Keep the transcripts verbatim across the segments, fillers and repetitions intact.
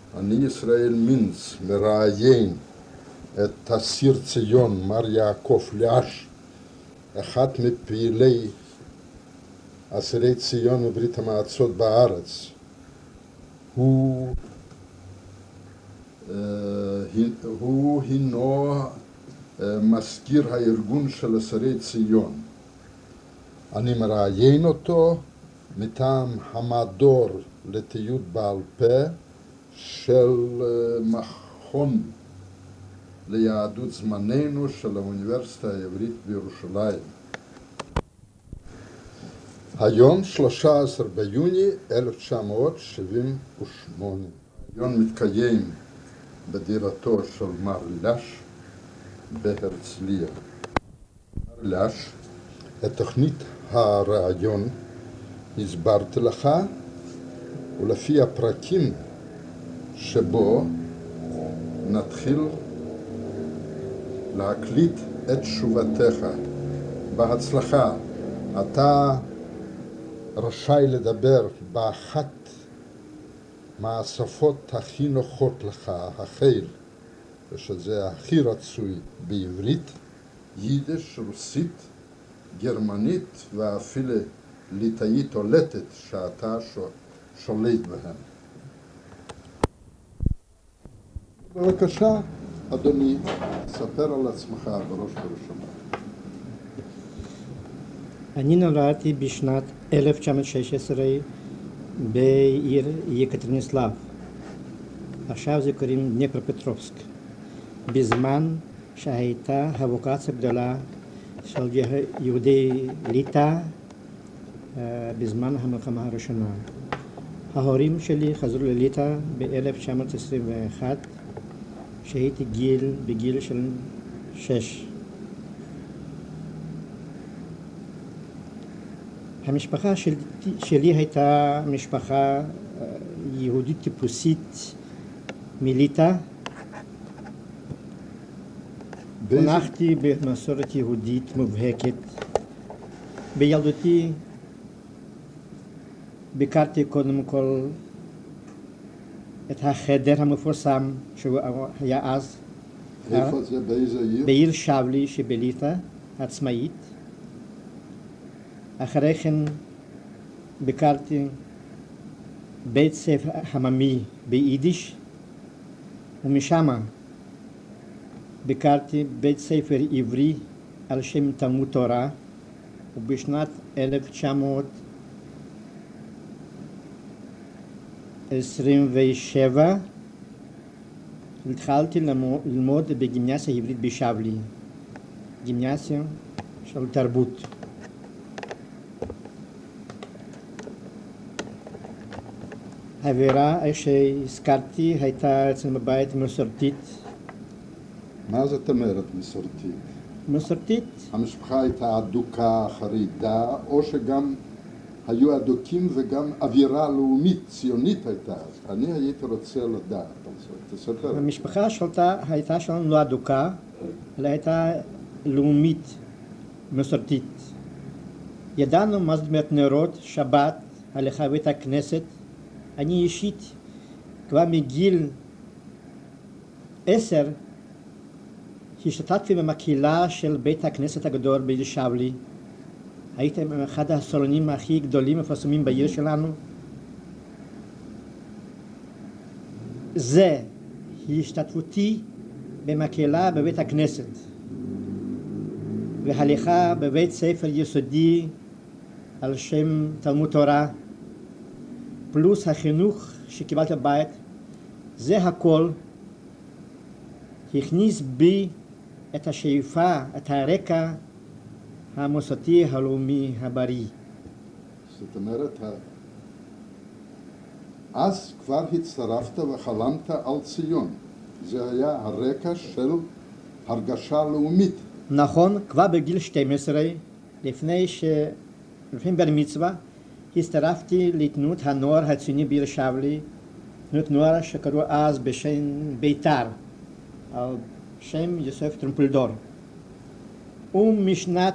אני ישראל מינץ מראיין את אסיר ציון מר יעקב ליאש, אחד מפעילי אסירי ציון מברית המועצות בארץ. הוא, הוא הינו מזכיר הארגון של אסירי ציון. אני מראיין אותו מטעם המדור לתיעוד בעל פה של מכון ליהדות זמננו של האוניברסיטה העברית בירושלים. היום שלושה עשר ביוני אלף תשע מאות שבעים ושמונה. היום מתקיים בדירתו של מר ליאש בהרצליה. מר ליאש, את תוכנית הרעיון הסברתי לך, ולפי הפרקים שבו נתחיל להקליט את תשובתך. בהצלחה. אתה רשאי לדבר באחת מהשפות הכי נוחות לך, החיל, ושזה הכי רצוי בעברית, יידיש, רוסית, גרמנית ואפילו ליטאית או לטית שאתה שולט בהן. בבקשה, אדוני, ספר על עצמך בראש ובראשונה. אני נולדתי בשנת אלף תשע מאות שש עשרה בעיר יקטריניסלב. עכשיו זה קוראים דניפרופטרובסק. בזמן שהייתה אבוקציה גדולה של יהודי ליטא בזמן המלחמה הראשונה. ההורים שלי חזרו לליטא ב-אלף תשע מאות עשרים ואחת, שהייתי גיל, בגיל של שש. המשפחה של, שלי הייתה משפחה יהודית טיפוסית מליטא. חונכתי במסורת יהודית מובהקת. בילדותי ביקרתי קודם כל את החדר המפורסם שהוא היה אז. איפה זה? באיזה עיר? בעיר שבלי שבליטא, עצמאית. אחרי כן ביקרתי בית ספר עממי ביידיש, ומשם ביקרתי בית ספר עברי על שם תלמוד תורה, ובשנת אלף תשע מאות עשרים ושבע התחלתי ללמוד בגימנסיה העברית בשבלי, גימנסיה של תרבות. האווירה שהזכרתי הייתה אצלנו בבית מסורתית. מה זאת אומרת מסורתית? מסורתית? המשפחה הייתה אדוקה, חרידה, או שגם היו אדוקים וגם אווירה לאומית, ציונית הייתה. אני הייתי רוצה לדעת. תספר. המשפחה שלתה, הייתה שלנו לא אדוקה, אלא הייתה לאומית, מסורתית. ידענו מה זאת אומרת נרות, שבת, הליכה בית הכנסת. אני אישית כבר מגיל עשר השתתפתי במקהלה של בית הכנסת הגדול בעיר שבלי. הייתי אחד הסולנים הכי גדולים ומפורסמים בעיר שלנו. זה השתתפותי במקהלה בבית הכנסת והליכה בבית ספר יסודי על שם תלמוד תורה, פלוס החינוך שקיבלתי בבית. זה הכל הכניס בי את השאיפה, את הרקע המוסדי הלאומי הבריא. זאת אומרת, אז כבר הצטרפת וחלמת על ציון. זה היה הרקע של הרגשה לאומית. נכון, כבר בגיל שתים עשרה, לפני ש... לפני בר מצווה, הצטרפתי לתנועת הנוער הציוני בעיר שבלי, תנועת נוער שקראו אז בשם בית"ר, על שם יוסף טרומפלדור. ומשנת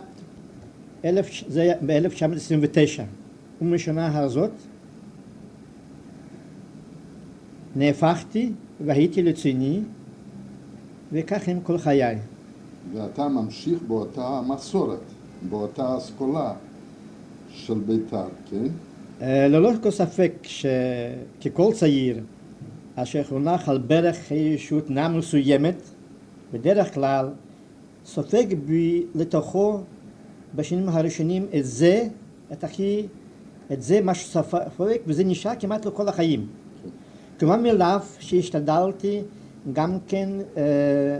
ב-אלף תשע מאות עשרים ותשע, ומשנה הזאת, נהפכתי והייתי לציוני, וכך הם כל חיי. ואתה ממשיך באותה מסורת, באותה אסכולה של בית"ר, כן? ללא כל ספק שככל צעיר אשר חונך על ברך ישותנה מסוימת, בדרך כלל סופג בי לתוכו בשנים הראשונים את זה, את הכי, את זה מה שסופג, וזה נשאר כמעט לכל החיים. כלומר מאליו שהשתדלתי גם כן אה,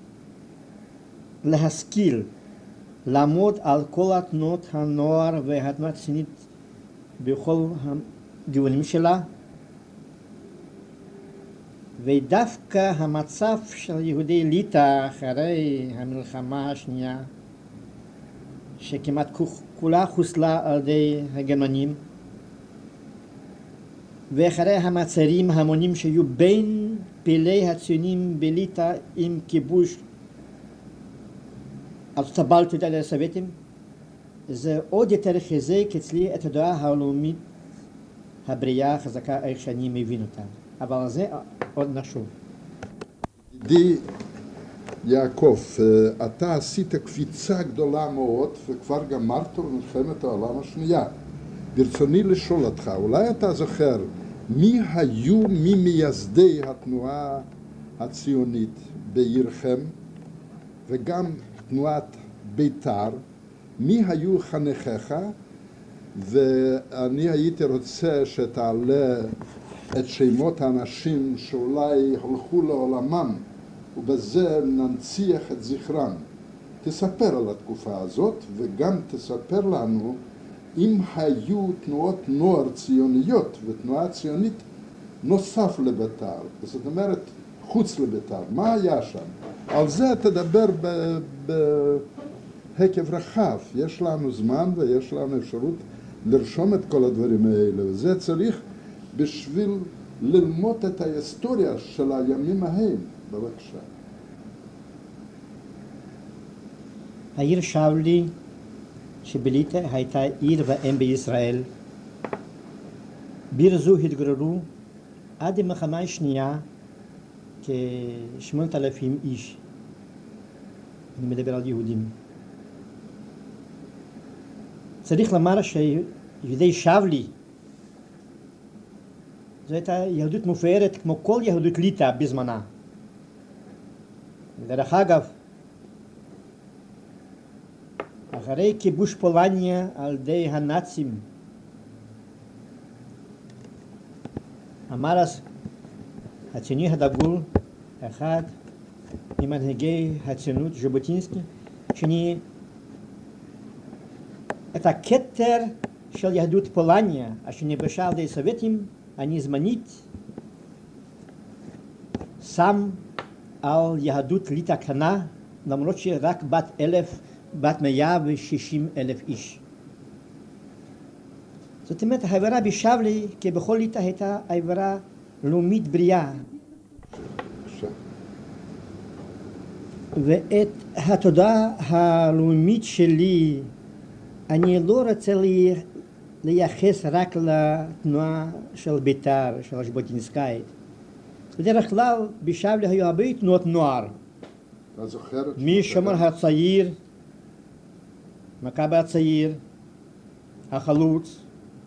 להשכיל, לעמוד על כל התנועות הנוער והתנועה הציונית בכל הגוונים שלה, ודווקא המצב של יהודי ליטא אחרי המלחמה השנייה, שכמעט כולה חוסלה על ידי הגרמנים, ואחרי המעצרים ההמונים שהיו בין פעילי הציונים בליטא עם כיבוש ארצות הבלטיות על הסובייטים, זה עוד יותר חיזק אצלי את התודעה הלאומית הבריאה החזקה איך שאני מבין אותה. אבל על זה עוד נחשוב. ידידי יעקב, אתה עשית קפיצה גדולה מאוד וכבר גמרת במלחמת העולם השנייה. ברצוני לשאול אותך, אולי אתה זוכר מי היו ממייסדי התנועה הציונית בעירכם וגם תנועת בית"ר, מי היו חניכיך, ואני הייתי רוצה שתעלה את שמות האנשים שאולי הלכו לעולמם ובזה ננציח את זכרם. תספר על התקופה הזאת וגם תספר לנו אם היו תנועות נוער ציוניות ותנועה ציונית נוסף לבית"ר, זאת אומרת חוץ לבית"ר, מה היה שם? על זה תדבר בהיקף רחב, יש לנו זמן ויש לנו אפשרות לרשום את כל הדברים האלה, וזה צריך בשביל ללמוד את ההיסטוריה של הימים ההם. בבקשה. העיר שבלי שבליטא הייתה עיר ואם בישראל. בעיר זו התגוררו עד המלחמה השנייה כשמונת אלפים איש. אני מדבר על יהודים. צריך לומר שיהודי שבלי זו הייתה יהדות מופארת כמו כל יהדות ליטא בזמנה. דרך אגב, אחרי כיבוש פולניה על ידי הנאצים, אמר אז הציוני הדגול, אחד ממנהיגי הציונות, ז'בוטינסקי, שאני את הכתר של יהדות פולניה, אשר נכבשה על ידי הסובייטים, אני זמנית שם על יהדות ליטא קטנה, למרות שרק בת אלף, בת מאה ושישים אלף איש. זאת אומרת, העברה בשבלי, כבכל ליטא, הייתה העברה לאומית בריאה. ואת התודעה הלאומית שלי, אני לא רוצה לייחס רק לתנועה של בית"ר, של הז'בוטינסקאית. בדרך כלל בשבלי היו הרבה תנועות נוער. אתה זוכר? משומר הצעיר, מכבי הצעיר, החלוץ,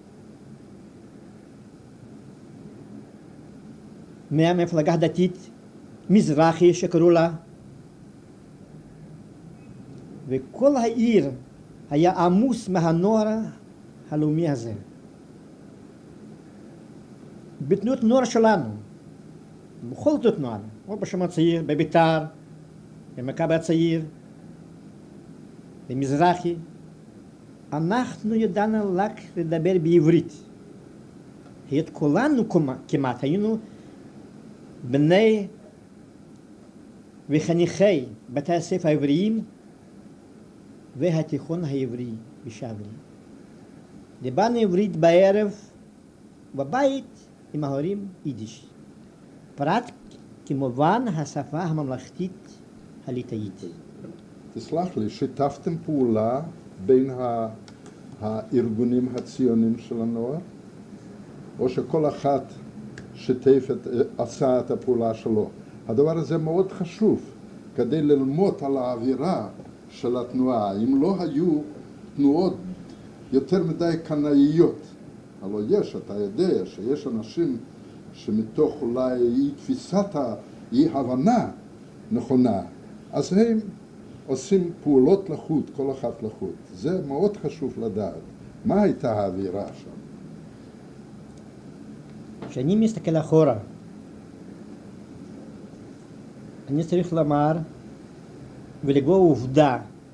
מהמפלגה הדתית, מזרחי שקראו לה, וכל העיר היה עמוס מהנוער הלאומי הזה. בתנועות נוער שלנו, בכל תנועות נוער, או בשומר הצעיר, בבית"ר, במכבי הצעיר, במזרחי, אנחנו ידענו רק לדבר בעברית. את כולנו כמעט, היינו בני וחניכי בתי הספר העבריים והתיכון העברי בשבלי. דיברנו עברית בערב, בבית עם ההורים יידיש. פרט כמובן השפה הממלכתית הליטאית. תסלח לי, שיתפתם פעולה בין הארגונים הציוניים של הנוער? או שכל אחת שיתף את, עשה את הפעולה שלו. הדבר הזה מאוד חשוב כדי ללמוד על האווירה של התנועה. אם לא היו תנועות יותר מדי קנאיות, הלוא יש, אתה יודע שיש אנשים שמתוך אולי אי תפיסת האי הבנה נכונה, אז הם עושים פעולות לחוד, כל אחת לחוד. זה מאוד חשוב לדעת. מה הייתה האווירה שם? כשאני מסתכל אחורה, אני צריך לומר ולגוע עובדה.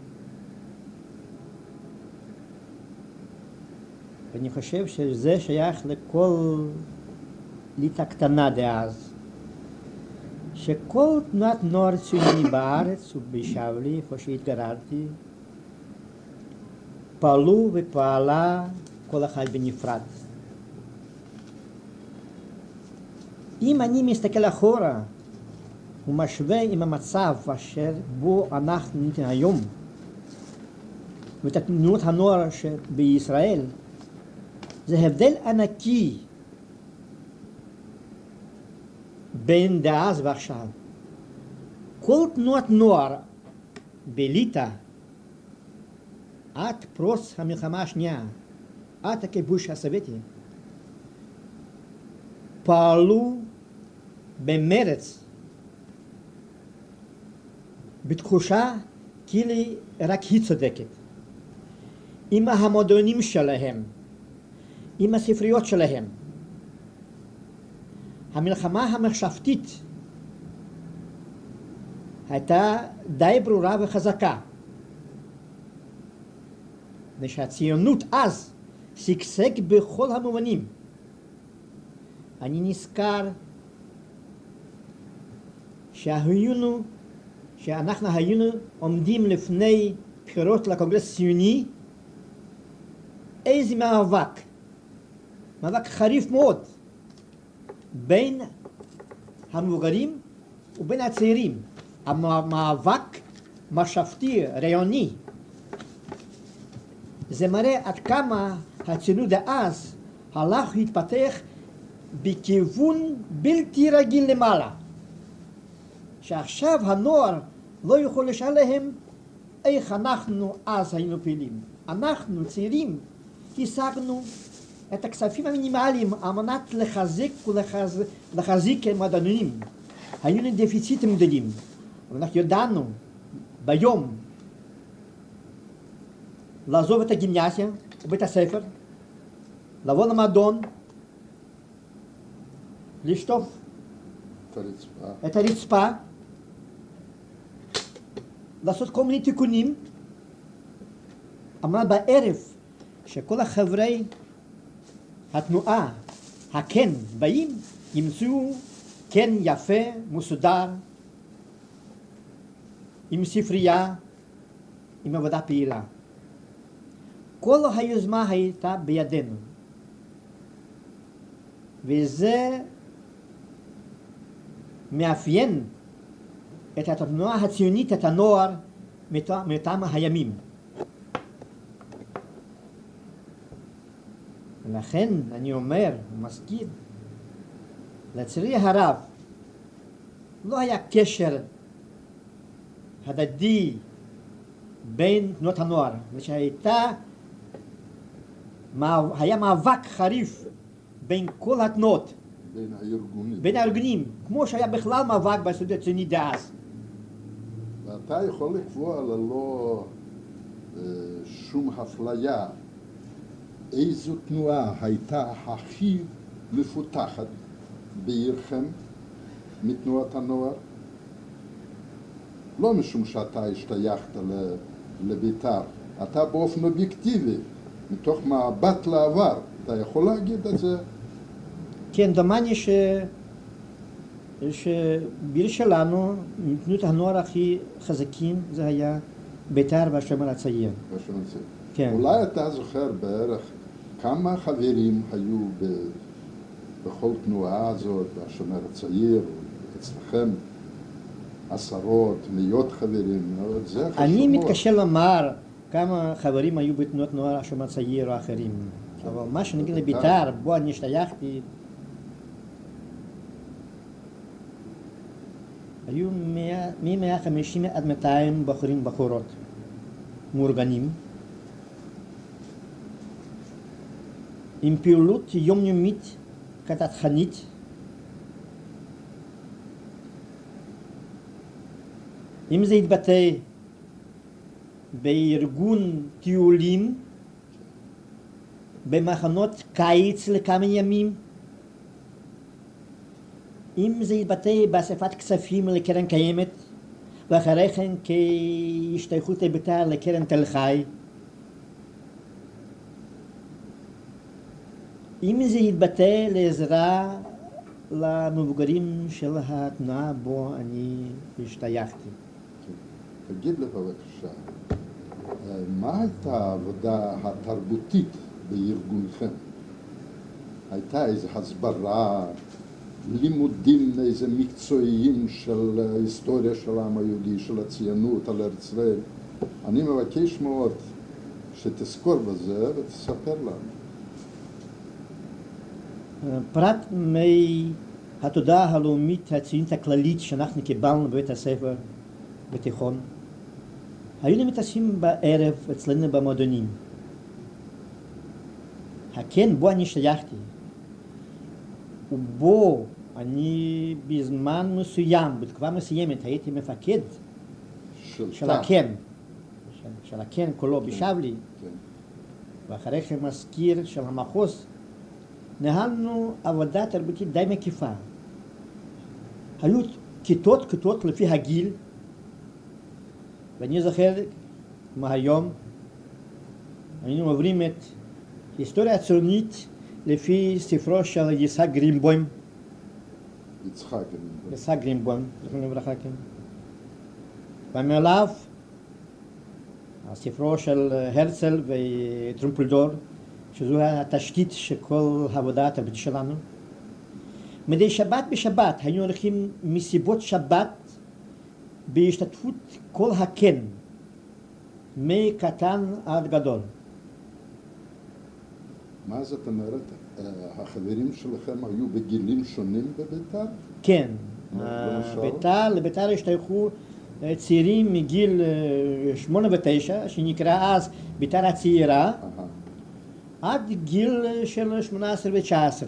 ואני חושב שזה שייך לכל ליטה קטנה דאז, שכל תנועת נוער ציוני בארץ ובשבלי, איפה שהתגררתי, פעלו ופעלה כל אחד בנפרד. אם אני מסתכל אחורה ומשווה עם המצב אשר בו אנחנו נמצאים היום ואת תנועות הנוער בישראל, זה הבדל ענקי בין דאז ועכשיו. כל תנועת נוער בליטא עד פרוץ המלחמה השנייה, עד הכיבוש הסובייטי, פעלו במרץ, בתחושה כאילו רק היא צודקת, עם המועדונים שלהם, עם הספריות שלהם. המלחמה המחשבתית הייתה די ברורה וחזקה, ושהציונות אז שגשג בכל המובנים. אני נזכר שהיינו, שאנחנו היינו עומדים לפני בחירות לקונגרס הציוני, איזה מאבק, מאבק חריף מאוד, בין המבוגרים ובין הצעירים. המאבק מחשבתי, רעיוני. זה מראה עד כמה הציונות דאז הלך להתפתח בכיוון בלתי רגיל למעלה. שעכשיו הנוער לא יכול לשאול להם איך אנחנו אז היינו פעילים. אנחנו צעירים השגנו את הכספים המינימליים על מנת לחזק ולהחזיק מדענים. היו לנו דפיציטים גדולים. אנחנו ידענו ביום לעזוב את הגימנסיה ובית הספר, לבוא למועדון, לשטוף את הרצפה, לעשות כל מיני תיקונים, אבל בערב שכל החברי התנועה הכן באים, ימצאו כן יפה, מסודר, עם ספרייה, עם עבודה פעילה. כל היוזמה הייתה בידינו, וזה מאפיין את התנועה הציונית, את הנוער, מאותם הימים. ולכן אני אומר, מזכיר, לצערי הרב, לא היה קשר הדדי בין תנועות הנוער, ושהייתה, היה מאבק חריף בין כל התנועות, בין הארגונים. בין הארגונים, כמו שהיה בכלל מאבק בהסתדרות הציונית דאז. ואתה יכול לקבוע ללא אה, שום אפליה איזו תנועה הייתה הכי מפותחת בעירכם מתנועת הנוער? לא משום שאתה השתייכת לבית"ר, אתה באופן אובייקטיבי, מתוך מבט לעבר, אתה יכול להגיד את זה? כן, דומני ש... שבעיר שלנו, תנועות הנוער הכי חזקים זה היה בית"ר והשומר הצעיר. השומר הצעיר. כן. אולי אתה זוכר בערך כמה חברים היו ב... בכל תנועה הזאת, והשומר הצעיר, אצלכם עשרות, מאות חברים, זה חשוב מאוד. אני מתקשה לומר כמה חברים היו בתנועות נוער השומר הצעיר או אחרים. אבל מה שנגיד לבית"ר, בו אני השתייכתי, היו מ-מאה וחמישים עד מאתיים בחורים בחורות מאורגנים, עם פעילות יומיומית קטנטנית, אם זה יתבטא בארגון טיולים, במחנות קיץ לכמה ימים, אם זה יתבטא באספת כספים לקרן קיימת, ואחרי כן כהשתייכות בית"ר לקרן תל חי, אם זה יתבטא לעזרה למבוגרים של התנועה בו אני השתייכתי. תגיד לי בבקשה, מה הייתה העבודה התרבותית בארגונכם? הייתה איזו הסברה, לימודים איזה מקצועיים של ההיסטוריה של העם היהודי, של הציונות על ארץ ישראל? אני מבקש מאוד שתזכור בזה ותספר לנו. פרט מהתודעה הלאומית הציונית הכללית שאנחנו קיבלנו בבית הספר בתיכון, היינו מתעסקים בערב אצלנו במועדונים. הכן בו אני שייכתי, ובו אני בזמן מסוים, בתקופה מסוימת, הייתי מפקד של, של הכן, של, של הכן כולו כן, בשבלי, כן. ואחרי כן מזכיר של המחוז, ניהלנו עבודה תרבותית די מקיפה. היו כיתות כיתות לפי הגיל, ואני זוכר מהיום, היינו עוברים את היסטוריה הציונית לפי ספרו של יצחק גרינבוים. יצחק גרינבוים. יצחק גרינבוים, זכרונו לברכה, כן. ומעליו, הספרו של הרצל וטרומפלדור, שזו התשתית של כל העבודה התרבותית שלנו. מדי שבת בשבת היינו הולכים מסיבות שבת בהשתתפות כל הכן, מקטן עד גדול. מה זאת אומרת? החברים שלכם היו בגילים שונים בבית"ר? כן, בית"ר, לבית"ר השתייכו צעירים מגיל שמונה ותשע, שנקרא אז בית"ר הצעירה, עד גיל של שמונה עשרה ותשע עשרה.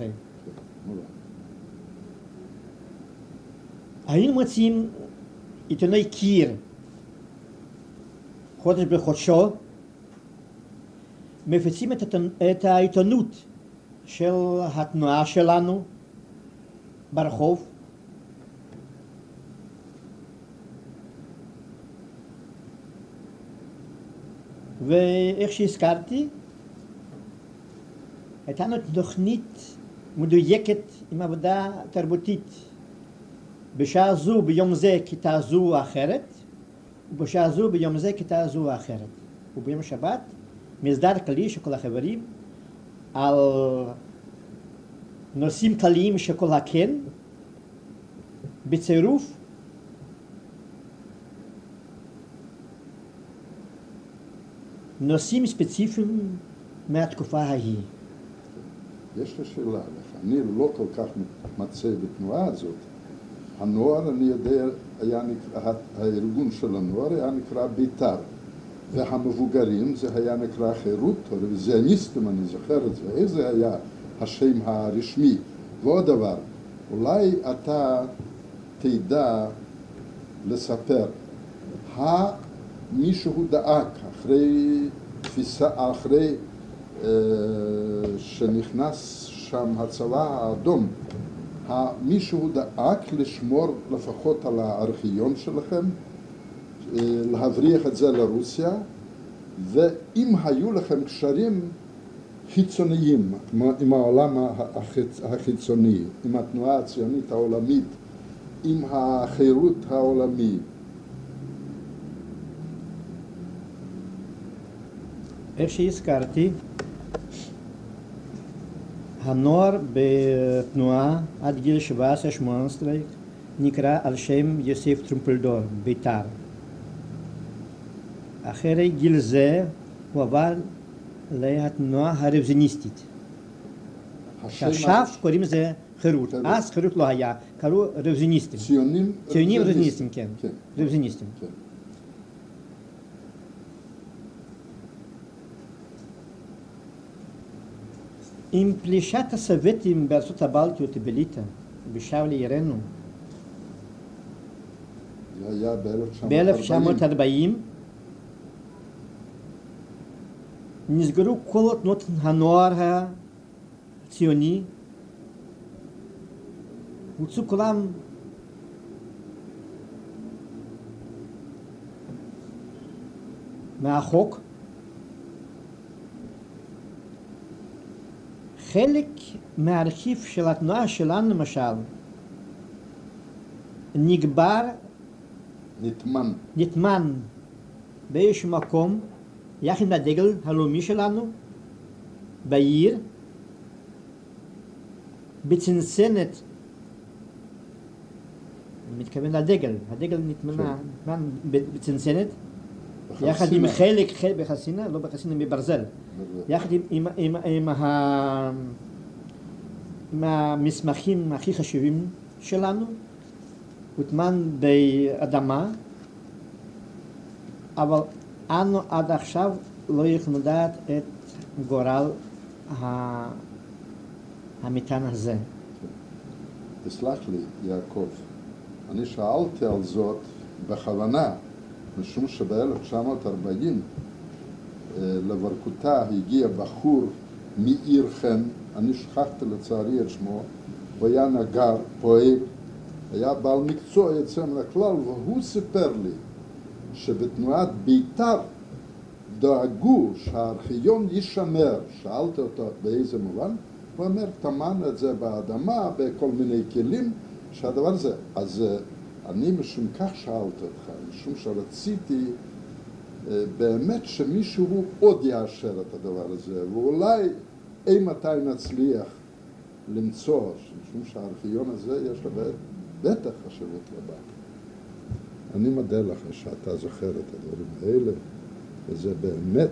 היינו מוצאים עיתוני קיר, חודש בחודשו, מפיצים את העיתונות של התנועה שלנו ברחוב, ואיך שהזכרתי, הייתה לנו תוכנית מדויקת עם עבודה תרבותית. בשעה זו ביום זה כיתה זו אחרת, ובשעה זו ביום זה כיתה זו אחרת. וביום שבת מסדר כללי של כל החברים על נושאים כלליים של כל הכן, בצירוף נושאים ספציפיים מהתקופה ההיא. יש לי שאלה לך, אני לא כל כך מצא בתנועה הזאת. הנוער, אני יודע, היה נקרא, הארגון של הנוער היה נקרא בית"ר, והמבוגרים זה היה נקרא חירות, רוויזיוניסטים, אני זוכר את זה, איזה היה השם הרשמי. ועוד דבר, אולי אתה תדע לספר, מישהו דאג אחרי תפיסה, אחרי אה, שנכנס שם הצבא האדום, מישהו דאג לשמור לפחות על הארכיון שלכם, להבריח את זה לרוסיה, ואם היו לכם קשרים חיצוניים עם העולם החיצוני, עם התנועה הציונית העולמית, עם החירות העולמי. איך שהזכרתי, הנוער בתנועה עד גיל שבע עשרה שמונה עשרה נקרא על שם יוסף טרומפלדור, בית"ר. אחרי גיל זה הוא עבר לתנועה הרוויזיוניסטית. שעכשיו קוראים לזה חירות. אז חירות לא היה, קראו רוויזיוניסטים. ציונים ציונים רוויזיוניסטים, כן. רוויזיוניסטים. עם פלישת הסובייטים בארצות הבלטיות בליטא, בשער לעירנו, זה היה ב-אלף תשע מאות ארבעים, נסגרו כל תנועות הנוער הציוני, הוצאו כולם מהחוק. חלק מהארכיב של התנועה שלנו, למשל, נגבר, נטמן, נטמן באיזשהו מקום, יחד עם הדגל הלאומי שלנו, בעיר, בצנצנת, אני מתכוון לדגל, הדגל נטמן בצנצנת, יחד עם חלק, חלק בחסינה, לא בחסינה, מברזל. יחד עם, עם, עם, עם, ה... עם המסמכים הכי חשובים שלנו, הוטמן באדמה, אבל אנו עד עכשיו לא יכולים לדעת את גורל ה... המטען הזה. תסלח לי, יעקב, אני שאלתי על זאת בכוונה, משום שב-אלף תשע מאות ארבעים לוורקוטה הגיע בחור מעיר חן, אני שכחתי לצערי את שמו, הוא היה נגר, פועל, היה בעל מקצוע יוצא מן הכלל, והוא סיפר לי שבתנועת בית"ר דאגו שהארכיון יישמר. שאלתי אותו באיזה מובן, הוא אומר, טמן את זה באדמה, בכל מיני כלים, שהדבר הזה. אז אני משום כך שאלתי אותך, משום שרציתי באמת שמישהו עוד יאשר את הדבר הזה, ואולי אי מתי נצליח למצוא, משום שהארכיון הזה יש לו בטח חשיבות רבה. אני מודה לך שאתה זוכר את הדברים האלה, וזה באמת,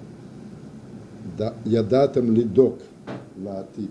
ידעתם לדאוג לעתיד.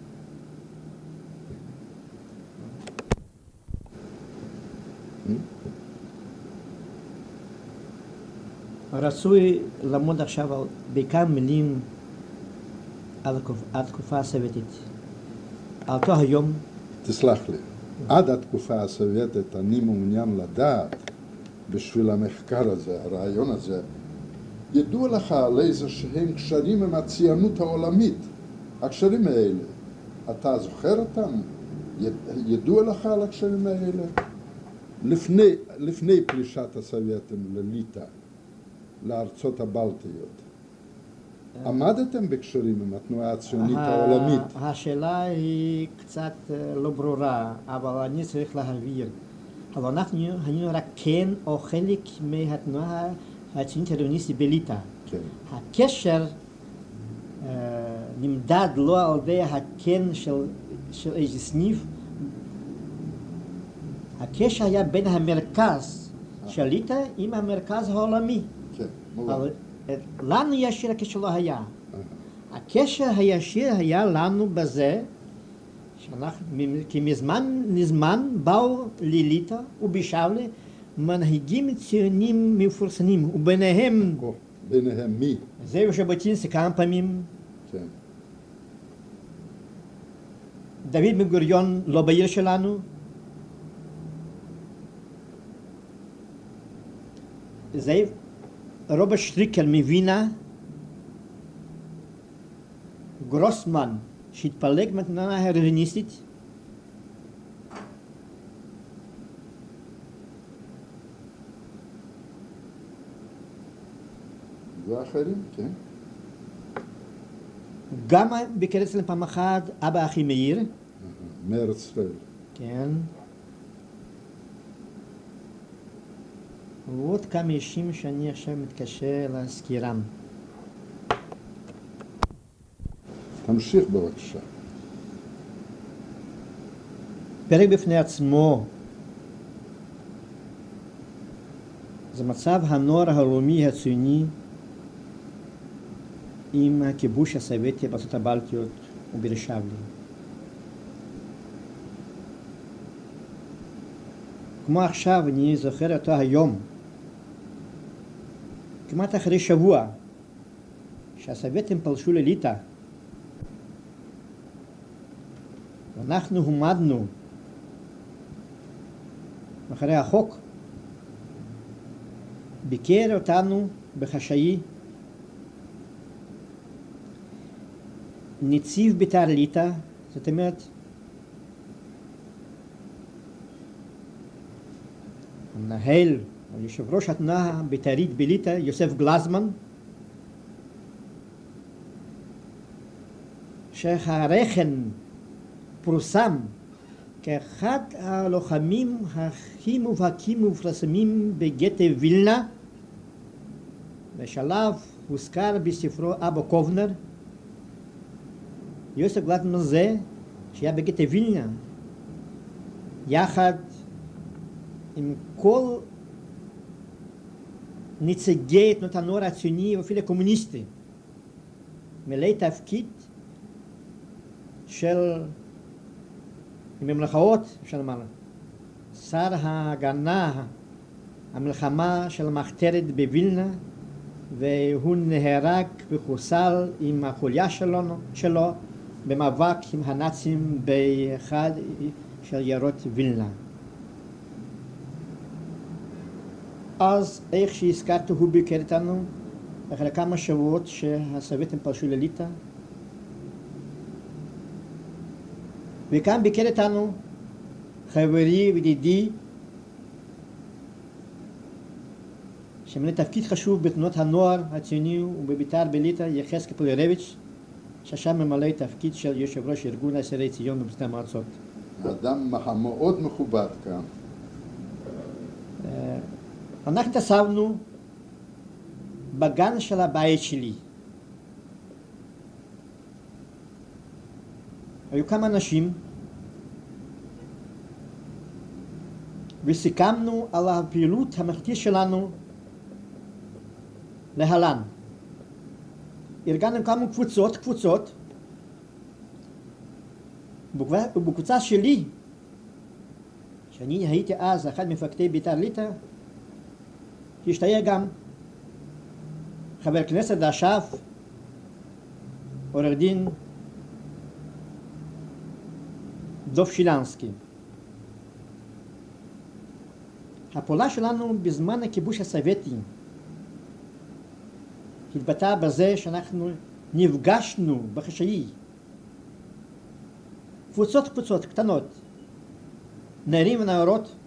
רצוי ללמוד עכשיו על בעיקר מילים על התקופה הסובייטית. על אותו היום... תסלח לי, עד התקופה הסובייטית אני מעוניין לדעת בשביל המחקר הזה, הרעיון הזה, ידוע לך על איזה שהם קשרים עם הציונות העולמית. הקשרים האלה, אתה זוכר אותם? ידוע לך על הקשרים האלה? לפני, לפני פלישת הסובייטים לליטא, לארצות הבלטיות. עמדתם בקשרים עם התנועה הציונית העולמית? השאלה היא קצת לא ברורה, אבל אני צריך להבהיר. אבל אנחנו היינו רק כן או חלק מהתנועה הציונית הרוויזיוניסטית בליטא. כן. הקשר נמדד לא על ידי הכן של, של איזה סניף, הקשר היה בין המרכז של ליטא עם המרכז העולמי. כן, אבל לנו ישיר הקשר לא היה. הקשר הישיר היה לנו בזה שאנחנו, כי מזמן נזמן באו לליטא ובשבלה מנהיגים ציונים מפורסמים, וביניהם... ביניהם מי? זאב ז'בוטינסקי כמה פעמים. כן. דוד בן גוריון לא בעיר שלנו. זאב, רוברט שטריקל מווינה, גרוסמן שהתפלג מהתנועה הרוויזיוניסטית, ואחרים, כן. גם ביקר אצלם פעם אחת אבא אחי מאיר. מאיר צפל. כן. ועוד כמה אישים שאני עכשיו מתקשה להזכירם. תמשיך בבקשה. פרק בפני עצמו. זה מצב הנוער הלאומי הציוני עם הכיבוש הסובייטי בארצות הבלטיות ובירושלמי. כמו עכשיו, אני זוכר אותו היום, כמעט אחרי שבוע, שהסובייטים פלשו לליטא, ואנחנו הומדנו אחרי החוק, ביקר אותנו בחשאי נציב בית"ר ליטא, זאת אומרת, המנהל או יושב ראש התנועה הבית"רית בליטא, יוסף גלזמן, שהרחן פורסם כאחד הלוחמים הכי מובהקים ומפורסמים בגטו וילנה, בשלב הוזכר בספרו אבו קובנר. יוסף גלזמן זה, שהיה בגטו וילנה, יחד עם כל נציגי תנועת הנוער הציוני ואפילו הקומוניסטי, מילא תפקיד של, במרכאות, אפשר לומר, שר ההגנה, המלחמה של המחתרת בווילנה, והוא נהרג וחוסל עם החוליה שלו, שלו במאבק עם הנאצים באחד של יערות וילנה. אז איך שהזכרת, הוא ביקר איתנו אחרי כמה שבועות שהסובייטים פלשו לליטא, וכאן ביקר איתנו חברי וידידי שמילא תפקיד חשוב בתנועת הנוער הציוני ובבית"ר בליטא, יחזקאל פולרביץ', ששם ממלא תפקיד של יושב ראש ארגון אסירי ציון בברית המועצות. אדם מאוד מכובד כאן. אנחנו התאספנו בגן של הבית שלי. היו כמה אנשים וסיכמנו על הפעילות המחתית שלנו להלן. ארגנו כמה קבוצות, קבוצות, ובקבוצה שלי, שאני הייתי אז אחד מפקדי בית"ר ליטא, השתייך גם חבר כנסת עכשיו, עורך דין דב שילנסקי. הפעולה שלנו בזמן הכיבוש הסובייטי התבטאה בזה שאנחנו נפגשנו בחשאי, קבוצות קבוצות קטנות, נערים ונערות,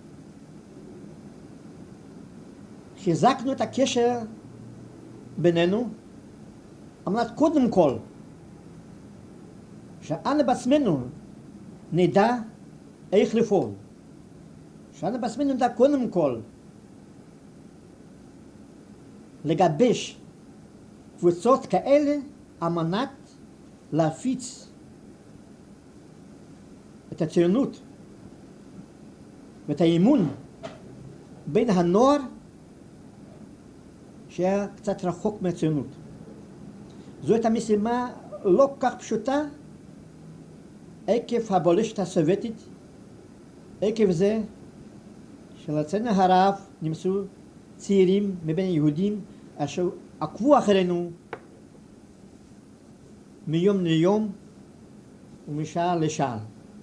חיזקנו את הקשר בינינו, על מנת קודם כל שאנו בעצמנו נדע איך לפעול, שאנו בעצמנו נדע קודם כל לגבש קבוצות כאלה על מנת להפיץ את הציונות ואת האמון בין הנוער שהיה קצת רחוק מהציונות. זו הייתה משימה לא כך פשוטה עקב הבולשת הסובייטית, עקב זה שלצערנו הרב נמצאו צעירים מבין היהודים אשר עקבו אחרינו מיום ליום ומשעה לשעה.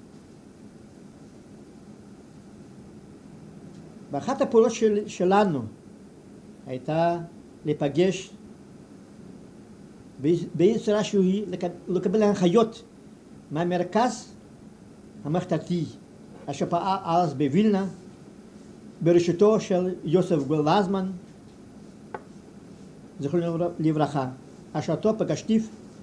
ואחת הפעולות של, שלנו הייתה להיפגש באיזו צורה שהיא לקבל הנחיות מהמרכז המחתרתי אשר פעל אז בווילנה בראשותו של יוסף גלזמן, זכרונו לברכה, אשר אותו פגשתי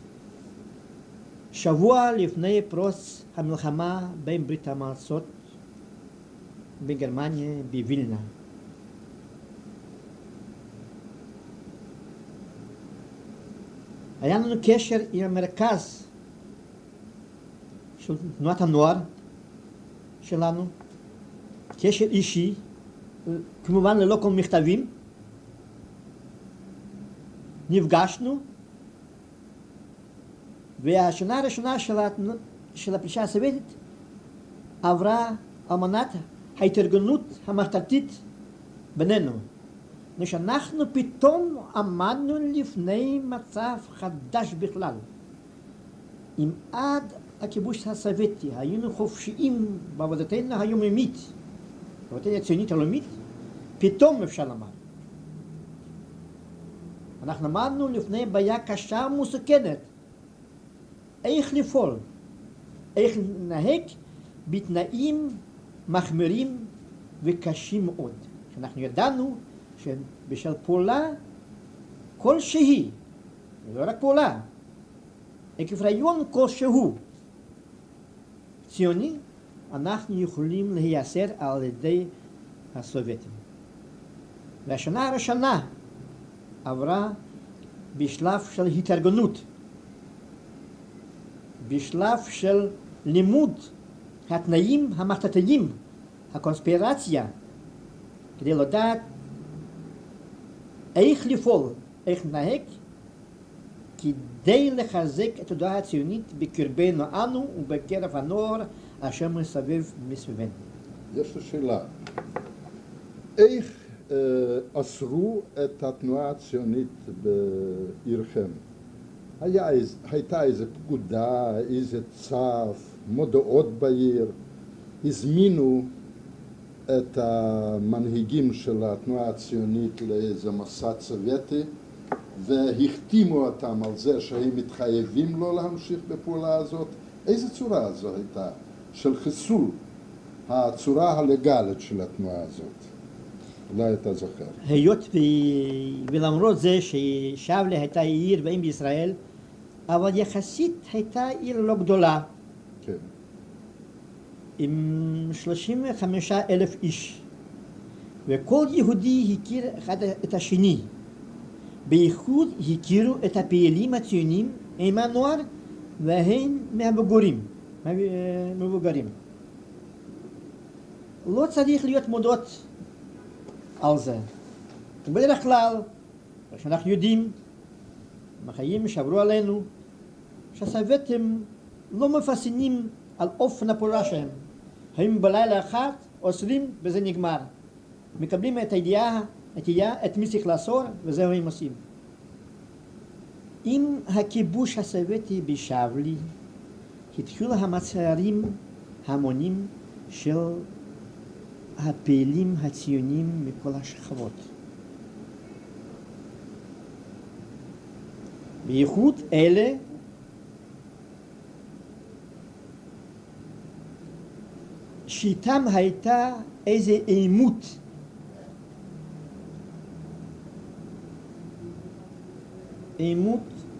שבוע לפני פרוץ המלחמה בין ברית המועצות בגרמניה בווילנה. היה לנו קשר עם המרכז של תנועת הנוער שלנו, קשר אישי, כמובן ללא כל מכתבים. נפגשנו והשנה הראשונה של, של הפלישה הסובייטית עברה על מנת ההתארגנות המחתרתית בינינו. שאנחנו פתאום עמדנו לפני מצב חדש בכלל. אם עד הכיבוש הסובייטי היינו חופשיים בעבודתנו היומיומית, בעבודתנו הציונית הלאומית, פתאום אפשר לומר. אנחנו עמדנו לפני בעיה קשה ומסוכנת. איך לפעול, איך לנהג בתנאים מחמירים וקשים מאוד. אנחנו ידענו שבשל פעולה כלשהי, ולא רק פעולה, עקב רעיון כלשהו ציוני, אנחנו יכולים להיאסר על ידי הסובייטים. והשנה הראשונה עברה בשלב של התארגנות, בשלב של לימוד התנאים המחתרתיים, הקונספירציה, כדי לדעת איך לפעול, איך לנהג, כדי לחזק את התודעה הציונית בקרבנו אנו ובקרב הנוער אשר מסביב מסביבנו. יש לי שאלה. איך אה, אסרו את התנועה הציונית בעירכם? היה, הייתה איזו פקודה, איזה צו, מודעות בעיר, הזמינו את המנהיגים של התנועה הציונית לאיזה מסע סובייטי והחתימו אותם על זה שהם מתחייבים לא להמשיך בפעולה הזאת. איזה צורה זו הייתה של חיסול הצורה הלגלית של התנועה הזאת? אולי אתה זוכר. היות ולמרות זה ששבלי הייתה עיר ואם בישראל, אבל יחסית הייתה עיר לא גדולה. כן. עם שלושים וחמישה אלף איש, וכל יהודי הכיר אחד את השני. בייחוד הכירו את הפעילים הציונים, הם הנוער והן מהבוגרים, מבוגרים. לא צריך להיות מודעות על זה. בדרך כלל, כשאנחנו יודעים, בחיים שעברו עלינו, שהסובייטים לא מפרסמים על אופן הפעולה שלהם. הם בלילה אחד אוסרים וזה נגמר. מקבלים את הידיעה, את הידיעה, את מי צריך לאסור, וזהו הם עושים. עם הכיבוש הסובייטי בשבלי, התחילו המעצרים המונים של הפעילים הציונים מכל השכבות. בייחוד אלה שאיתם הייתה איזה עימות עימות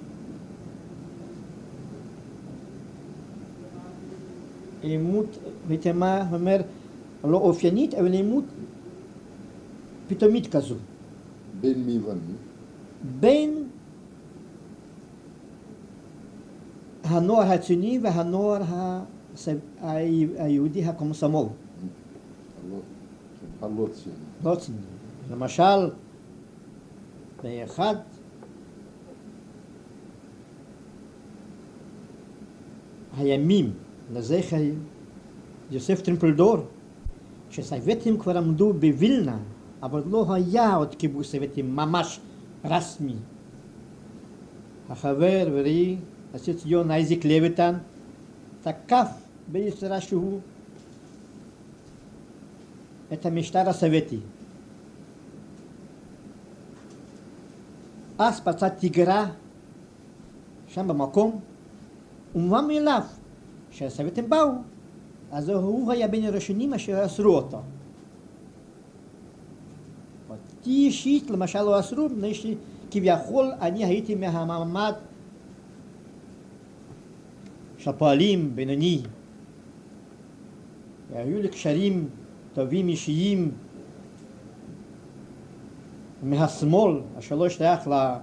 עימות, הייתי אומר, לא אופיינית, אבל עימות פתאומית כזו. בין מי ומי? בין הנוער הציוני והנוער היהודי הקומסומול. הלא ציוני. לא ציוני. למשל, באחד הימים לזכר יוסף טרומפלדור, שהסובייטים כבר עמדו בווילנה, אבל לא היה עוד כיבוש סובייטי ממש רשמי. החבר ורעי, אסיר ציון אייזיק לויטן, תקף ביצירה שהוא את המשטר הסובייטי. אז פרצה תגרה שם במקום, ומובן מאליו שהסובייטים באו, אז הוא היה בין הראשונים אשר אסרו אותו. אותי אישית למשל לא אסרו, מפני שכביכול אני הייתי מהמעמד של פועלים בינוני. והיו לי קשרים טובים אישיים מהשמאל, אשר לא השתייך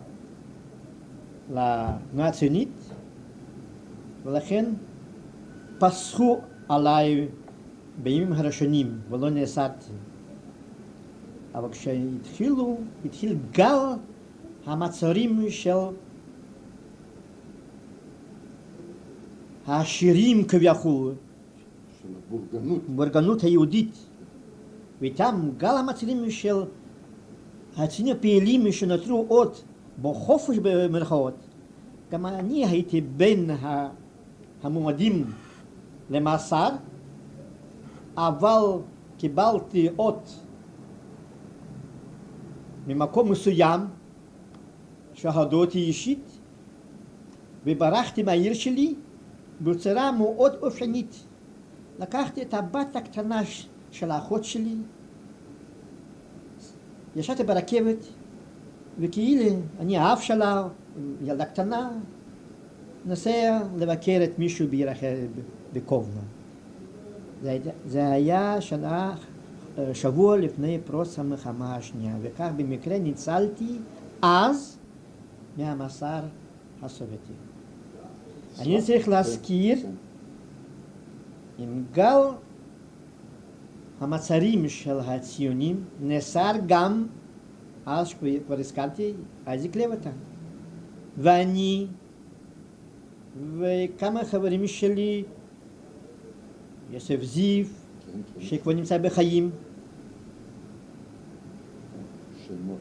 לתנועה הציונית, ולכן פסחו עליי בימים הראשונים ולא נאסרתי. אבל כשהתחילו, התחיל גל המעצרים של העשירים כביכול, של הבורגנות. בורגנות היהודית, ואיתם גל המצילים של הציונים הפעילים שנותרו עוד בחופש במרכאות. גם אני הייתי בין המועמדים למאסר, אבל קיבלתי אות ממקום מסוים שהדו אותי אישית, וברחתי מהעיר שלי בצורה מאוד אופיינית. לקחתי את הבת הקטנה של האחות שלי, ישבתי ברכבת, וכאילו אני האב שלה, ילדה קטנה, נסע לבקר את מישהו בעיר אחרת בקובנה. זה, זה היה שנה, שבוע לפני פרוץ המלחמה השנייה, וכך במקרה ניצלתי אז מהמסר הסובייטי. אני צריך להזכיר, עם גל המצרים של הציונים נאסר גם, אז כבר הזכרתי, אייזיק לויטן. ואני וכמה חברים שלי, יוסף זיו, שכבר נמצא בחיים. שמות.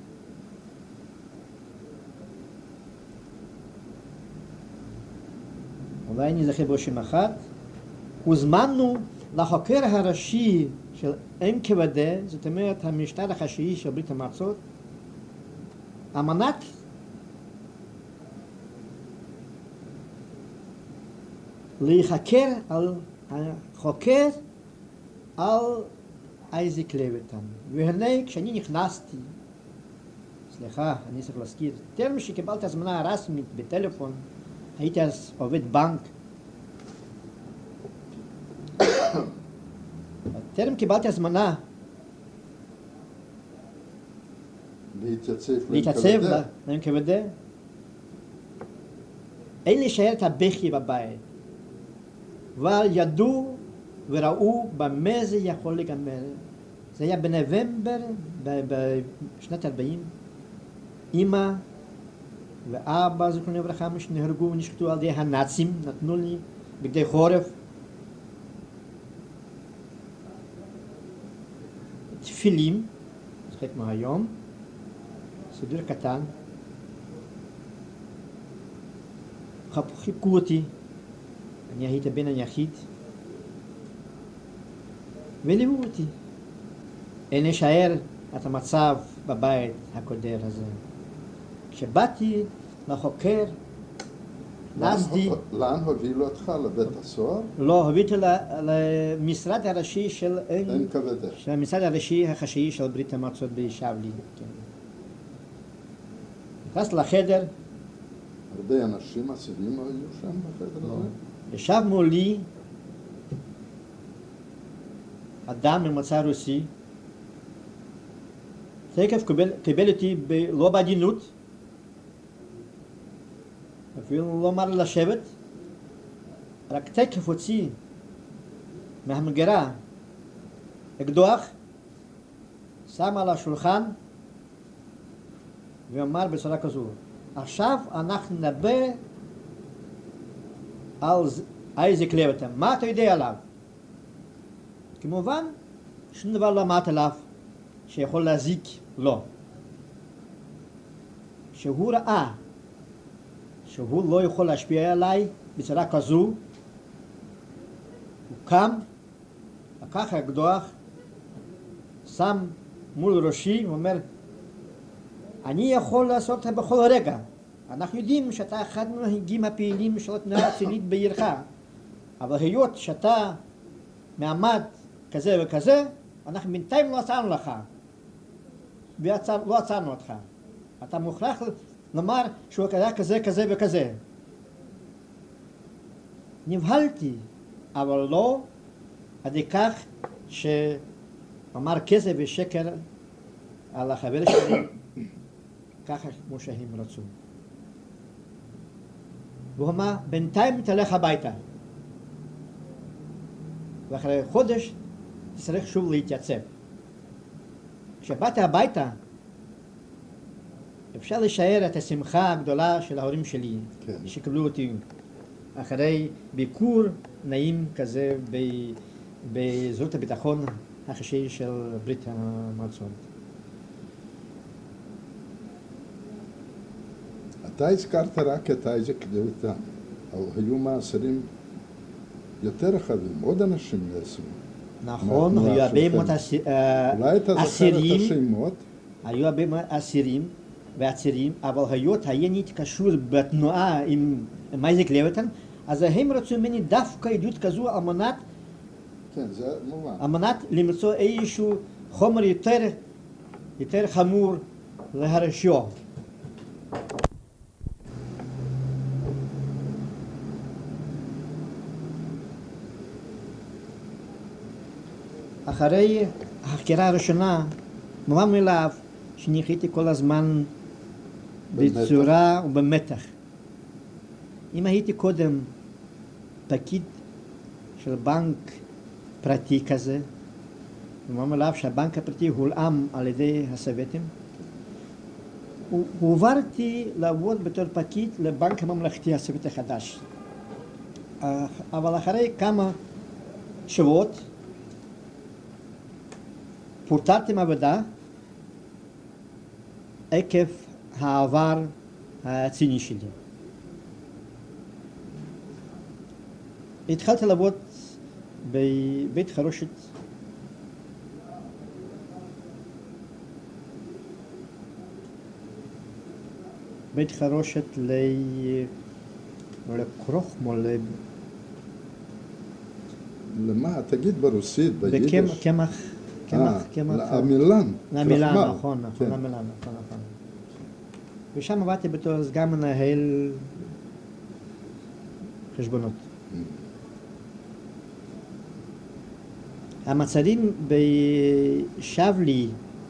אולי אני זוכר בו שם אחת. הוזמנו לחוקר הראשי של אן קה וי די, זאת אומרת המשטר החשאי של ברית המועצות, על מנת להיחקר על החוקר על אייזיק לויטן. והנה כשאני נכנסתי, סליחה, אני צריך להזכיר, טרם שקיבלתי הזמנה רשמית בטלפון, הייתי אז עובד בנק, טרם קיבלתי הזמנה להתייצב להתייצב לאן קה וי די, אין להישאר את הבכי בבית, אבל ידעו וראו במה זה יכול להיגמר. זה היה בנובמבר בשנת ארבעים. אמא ואבא זיכרונו לברכה שנהרגו ונשחטו על ידי הנאצים, נתנו לי בגדי חורף תפילים, זה כמו היום, סידור קטן, חיבקו אותי, אני הייתי בן היחיד, וליוו אותי. אין לשער את המצב בבית הקודר הזה. כשבאתי לחוקר, נזדי... לאן הובילו אותך? לבית הסוהר? לא, הובילתי למשרד הראשי של אן קה וי די. של המשרד הראשי החשאי של ברית המועצות בישבלי. נכנסתי לחדר, הרבה אנשים עשירים היו שם בחדר הזה? ישב מולי אדם ממוצא רוסי, תקף קיבל אותי לא בעדינות, אפילו לא אמר לי לשבת, רק תקף הוציא מהמגירה אקדוח, שם על השולחן ואמר בצורה כזו, עכשיו אנחנו נדבר על אייזיק לויטן, מה אתה יודע עליו? כמובן, שום דבר לא אמרתי עליו שיכול להזיק לו. שהוא ראה שהוא לא יכול להשפיע עליי בצורה כזו, הוא קם, לקח אקדוח, שם מול ראשי ואומר, אני יכול לעשות את זה בכל רגע. אנחנו יודעים שאתה אחד מהמנהיגים הפעילים של התנועה הציונית בעירך, אבל היות שאתה מעמד כזה וכזה, אנחנו בינתיים לא עצרנו לך, ולא עצרנו אותך. אתה מוכרח לומר שהוא היה כזה, כזה וכזה. נבהלתי, אבל לא עד כך שאמר כזה ושקר על החבר שלי, ככה כמו שהם רצו. והוא אמר, בינתיים תלך הביתה. ואחרי חודש צריך שוב להתייצב. כשבאתי הביתה, אפשר לשער את השמחה הגדולה של ההורים שלי, כן. שקיבלו אותי. אחרי ביקור נעים כזה בזרועות הביטחון הראשי של ברית המועצות. אתה הזכרת רק את אייזק ניוטון, אבל היו מאסרים יותר רחבים, עוד אנשים נאסרו. נכון, היו הרבה מאוד אסירים. אולי אתה זוכר את השמות? היו הרבה מאוד אסירים ועצירים, אבל היות הייתי קשור בתנועה עם אייזק ניוטון, אז הם רצו ממני דווקא עדות כזו על מנת, כן, זה מובן. על מנת למצוא איזשהו חומר יותר, יותר חמור להרשיעו. אחרי החקירה הראשונה, מובן מאליו שנחייתי כל הזמן בצורה ובמתח. אם הייתי קודם פקיד של בנק פרטי כזה, מובן מאליו שהבנק הפרטי הולאם על ידי הסובייטים, הועברתי לעבוד בתור פקיד לבנק הממלכתי הסובייטי החדש. אבל אחרי כמה שבועות פוטרתי מעבודה עקב העבר הציני שלי. התחלתי לעבוד בבית חרושת בית חרושת לקרוחמול, למה? תגיד ברוסית, ביידיש. בקמח, קמח, קמח. עמילן. עמילן, נכון, נכון, עמילן, נכון, נכון. ושם עבדתי בתור סגן מנהל חשבונות. המצרים בשבלי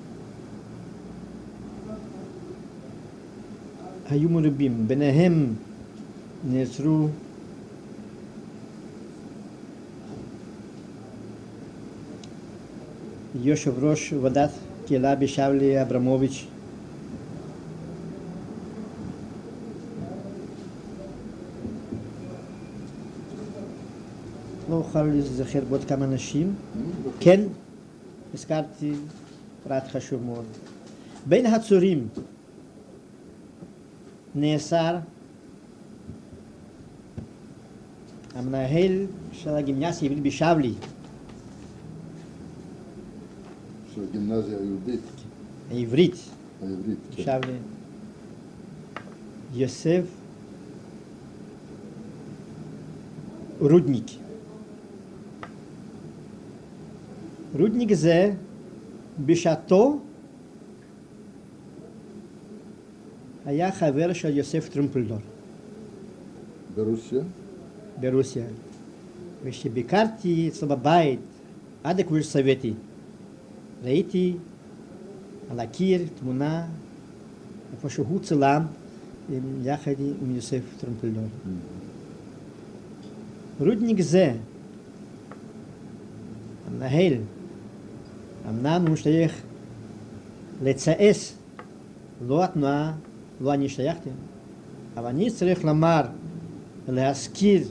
היו מרובים, ביניהם נעצרו יושב ראש ועדת קהילה בשבלי אברמוביץ', לא אוכל להיזכר בעוד כמה אנשים. כן, הזכרתי פרט חשוב מאוד. בין הצורים נאסר המנהל של הגימנסיה העברית בשבלי. של הגימנסיה היהודית. העברית. העברית, כן. בשבלי. יוסף רודניק. רודניק זה בשעתו היה חבר של יוסף טרומפלדור. ברוסיה? ברוסיה. וכשביקרתי אצלו בבית, עד הכביש הסובייטי, ראיתי על הקיר תמונה איפה שהוא צלם יחד עם יוסף טרומפלדור. רודניק זה המנהל, אמנם הוא שייך לצאס, לא התנועה, לא אני שייכתי, אבל אני צריך לומר, להזכיר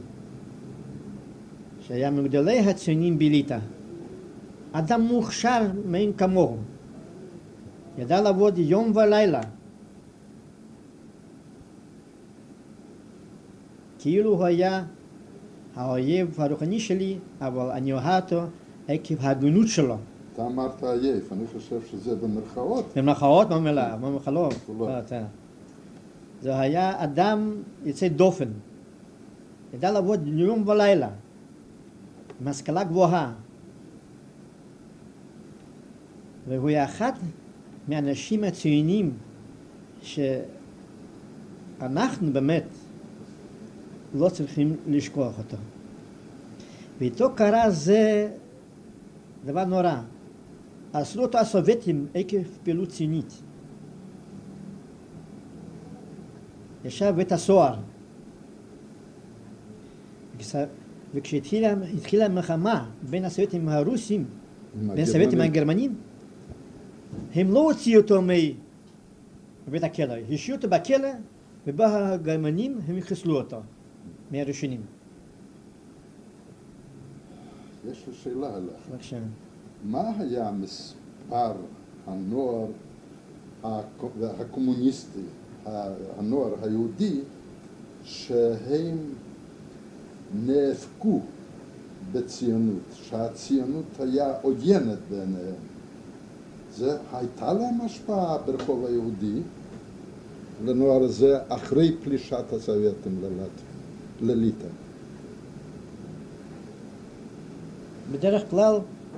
שהיה מגדולי הציונים בליטא, אדם מוכשר מאין כמוהו, ידע לעבוד יום ולילה, כאילו הוא היה האויב הרוחני שלי, אבל אני אוהב אותו עקב ההגנות שלו. אתה אמרת עייף, אני חושב שזה במרכאות. במרכאות, מה מילה? מה מחלות? זה היה אדם יוצא דופן. ידע לעבוד יום ולילה, עם השכלה גבוהה. והוא היה אחד מהאנשים הציונים שאנחנו באמת לא צריכים לשכוח אותו. ואיתו קרה זה דבר נורא. אסרו אותו הסובייטים עקב פעילות ציונית. ישב בבית הסוהר. וכשהתחילה המלחמה בין הסובייטים הרוסים, בין הסובייטים הגרמנים, הם לא הוציאו אותו מבית הכלא. השאירו אותו בכלא, ובאו הגרמנים, הם חיסלו אותו. מהראשונים. יש לי שאלה אליך. בבקשה. מה היה מספר הנוער הקומוניסטי, הנוער היהודי, שהם נאבקו בציונות, שהציונות היה עוינת בעיניהם? זה הייתה להם השפעה ברחוב היהודי לנוער הזה אחרי פלישת הסובייטים לליטא? בדרך כלל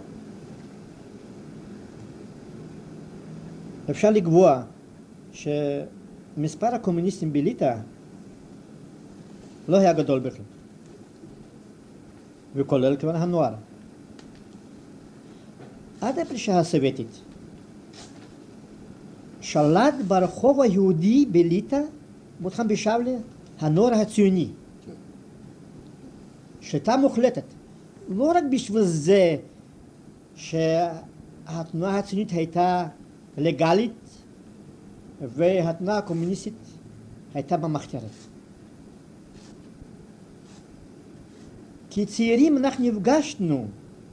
אפשר לקבוע שמספר הקומוניסטים בליטא לא היה גדול בכלל, וכולל כמובן הנוער. עד הפלישה הסובייטית שלט ברחוב היהודי בליטא, מותחם בשבלה, הנוער הציוני. שליטה מוחלטת. לא רק בשביל זה שהתנועה הציונית הייתה לגלית והתנועה הקומוניסטית הייתה במחתרת. כצעירים אנחנו נפגשנו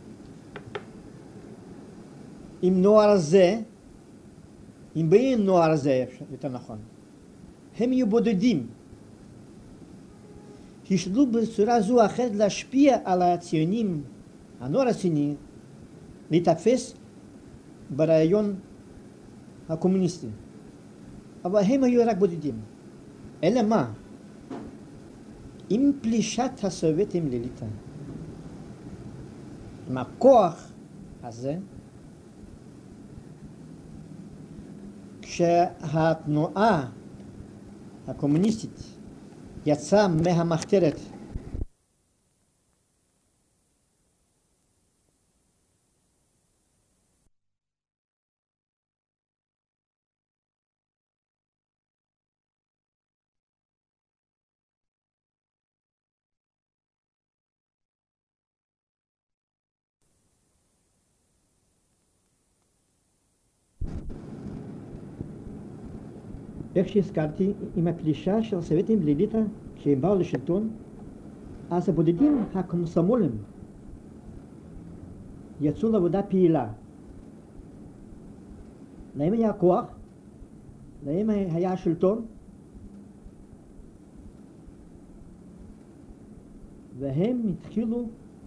עם נוער זה, עם בני נוער זה, יותר נכון. הם יהיו בודדים. השתדלו בצורה זו או אחרת להשפיע על הציונים, הנוער הציוני, להתאפס ברעיון הקומוניסטי. אבל הם היו רק בודדים. אלא מה? עם פלישת הסובייטים לליטא, עם הכוח הזה, כשהתנועה הקומוניסטית יצאה מהמחתרת איך שהזכרתי, עם הפלישה של הסובייטים לליטא, כשהם באו לשלטון, אז הבודדים הקומסומולים יצאו לעבודה פעילה. להם היה כוח, להם היה השלטון, והם התחילו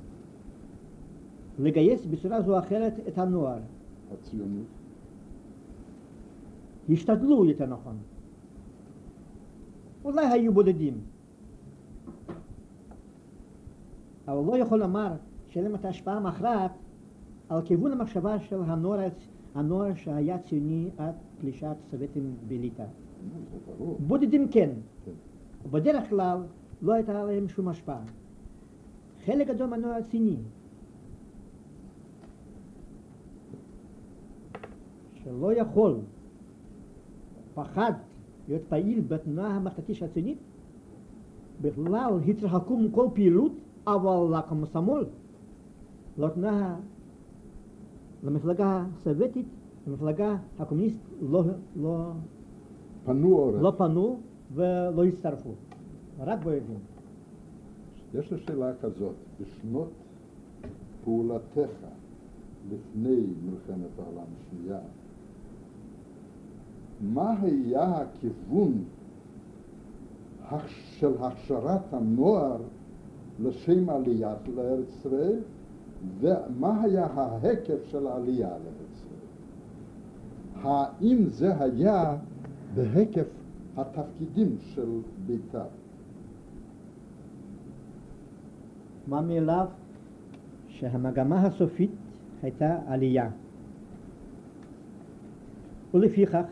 לגייס בצורה זו או אחרת את הנוער. הציונות. השתדלו יותר נכון. אולי היו בודדים. אבל לא יכול לומר שאין להם את ההשפעה המכרעת על כיוון המחשבה של הנוער, הנוער שהיה ציוני עד פלישת הסובייטים בליטא. בודדים כן. בדרך כלל לא הייתה להם שום השפעה. חלק גדול מהנוער הציוני שלא יכול, פחד להיות פעיל בתנועה המחתרתית הציונית, בכלל התרחקו מכל פעילות, אבל לקומסומול, לתנועה, למפלגה הסובייטית, למפלגה הקומוניסטית, לא, לא, פנו לא פנו ולא הצטרפו, רק בודדים. יש לי שאלה כזאת, בשנות פעולתך לפני מלחמת העולם השנייה, מה היה הכיוון של הכשרת הנוער לשם עלייה לארץ ישראל, ומה היה ההיקף של העלייה לארץ ישראל? האם זה היה בהיקף התפקידים של בית"ר? מה מאליו שהמגמה הסופית הייתה עלייה. ולפיכך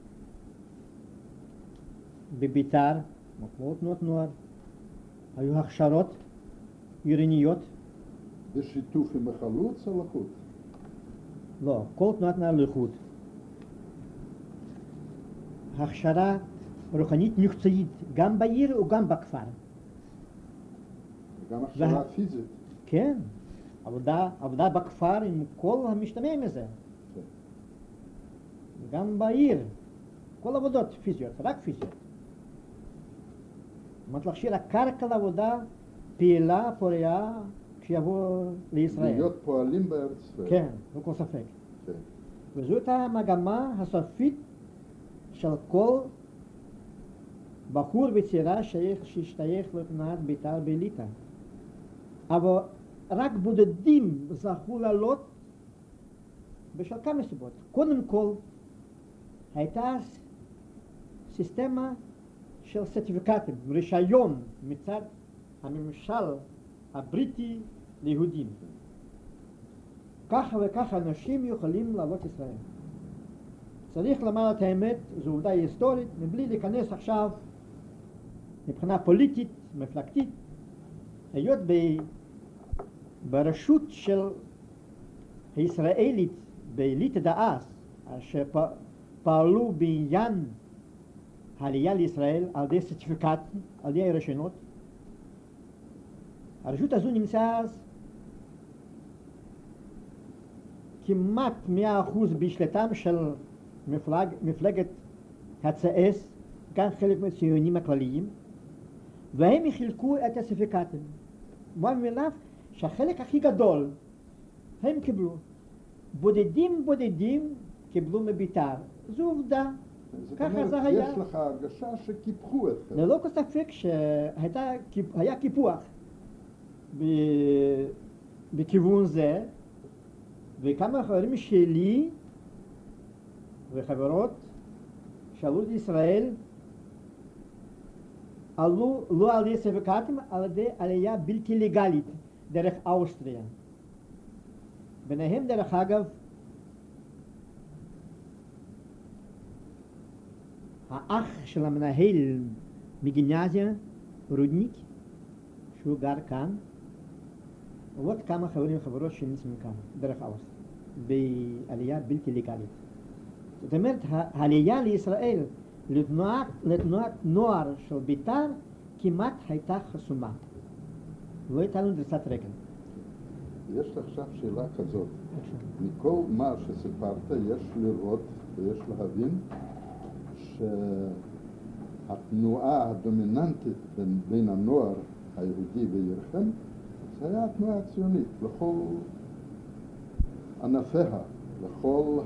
בבית"ר, כמו תנועות נוער, היו הכשרות עירוניות. בשיתוף עם החלוץ או לחוץ? לא, כל תנועת נוער לחוד. הכשרה רוחנית מקצועית, גם בעיר וגם בכפר. גם הכשרה וה... פיזית. כן, עבודה, עבודה בכפר עם כל המשתמע מזה. כן. גם בעיר, כל עבודות פיזיות, רק פיזיות. אמרתי להכשיר הקרקע לעבודה פעילה, פוריה, כשיבוא לישראל. להיות פועלים בארץ ישראל. כן, לא כל ספק. כן. וזאת המגמה הסופית של כל בחור וצעירה שהשתייך לתנועת בית"ר בליטא. אבל רק בודדים זכו לעלות בשל כמה סיבות. קודם כל, הייתה סיסטמה של סרטיפיקטים, רישיון מצד הממשל הבריטי ליהודים. ככה וככה אנשים יכולים לעלות ישראל. צריך לומר את האמת, זו עובדה היסטורית, מבלי להיכנס עכשיו מבחינה פוליטית, מפלגתית, היות ב... ברשות של הישראלית בליטא דאז, אשר פעלו בעניין העלייה לישראל על ידי סרטיפיקט, על ידי רישיונות. הרשות הזו נמצאה אז כמעט מאה אחוז בשליטתם של מפלג, מפלגת הצ.אס, גם חלק מהציונים הכלליים, והם חילקו את הסרטיפיקטים. מובן מאליו שהחלק הכי גדול הם קיבלו. בודדים בודדים קיבלו מבית"ר. זו עובדה. ככה זה היה. יש לך הרגשה שקיפחו אתכם. ללא כל ספק שהיה קיפוח בכיוון זה, וכמה חברים שלי וחברות שעלו לישראל עלו לא על ידי סרטיפיקטים, על ידי עלייה בלתי לגלית דרך אוסטריה. ביניהם דרך אגב האח של המנהל מגימנסיה, רודניק, שהוא גר כאן, ועוד כמה חברים וחברות שנמצאים כאן, דרך אוסטריה, בעלייה בלתי לגלית. זאת אומרת, העלייה לישראל לתנועת, לתנועת נוער של בית"ר כמעט הייתה חסומה. לא הייתה לנו דריסת רגל. יש לי עכשיו שאלה כזאת. מכל מה שסיפרת יש לראות ויש להבין שהתנועה הדומיננטית בין, בין הנוער היהודי וירחם זה היה התנועה הציונית לכל ענפיה, לכל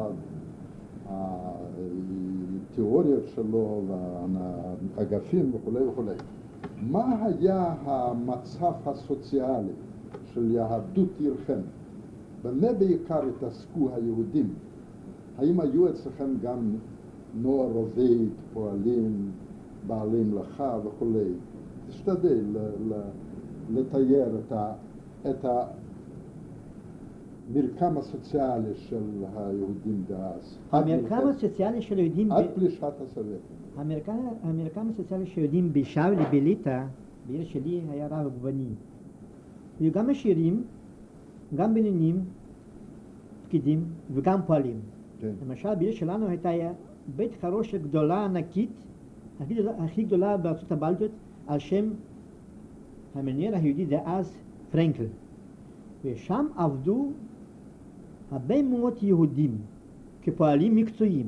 התיאוריות שלו והאגפים וכו' וכו'. מה היה המצב הסוציאלי של יהדות ירחם? במה בעיקר התעסקו היהודים? האם היו אצלכם גם נוער עובד, פועלים, בעלי מלאכה וכו'? תשתדל לתאר את, ה, את המרקם הסוציאלי של היהודים דאז. המרקם הסוציאלי של היהודים... עד פלישת הסובייטים. המרקם, המרקם הסוציאלי של היהודים בשאולי בליטא, בעיר שלי, היה רב גווני. היו גם עשירים, גם בינוניים, פקידים וגם פועלים. כן. למשל, בעיר שלנו הייתה בית חרושת גדולה, ענקית, הכי גדולה, הכי גדולה בארצות הבלטיות, על שם המנהל היהודי דאז פרנקל. ושם עבדו הרבה מאוד יהודים כפועלים מקצועיים.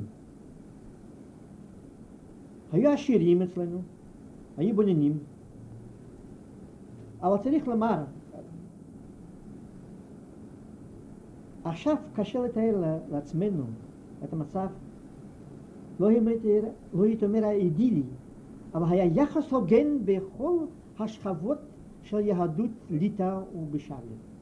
היו עשירים אצלנו, היו בינוניים, אבל צריך לומר, עכשיו קשה לתאר לעצמנו את המצב, לא הייתי אומר האידילי, אבל היה יחס הוגן בכל השכבות של יהדות ליטא ובשאולי.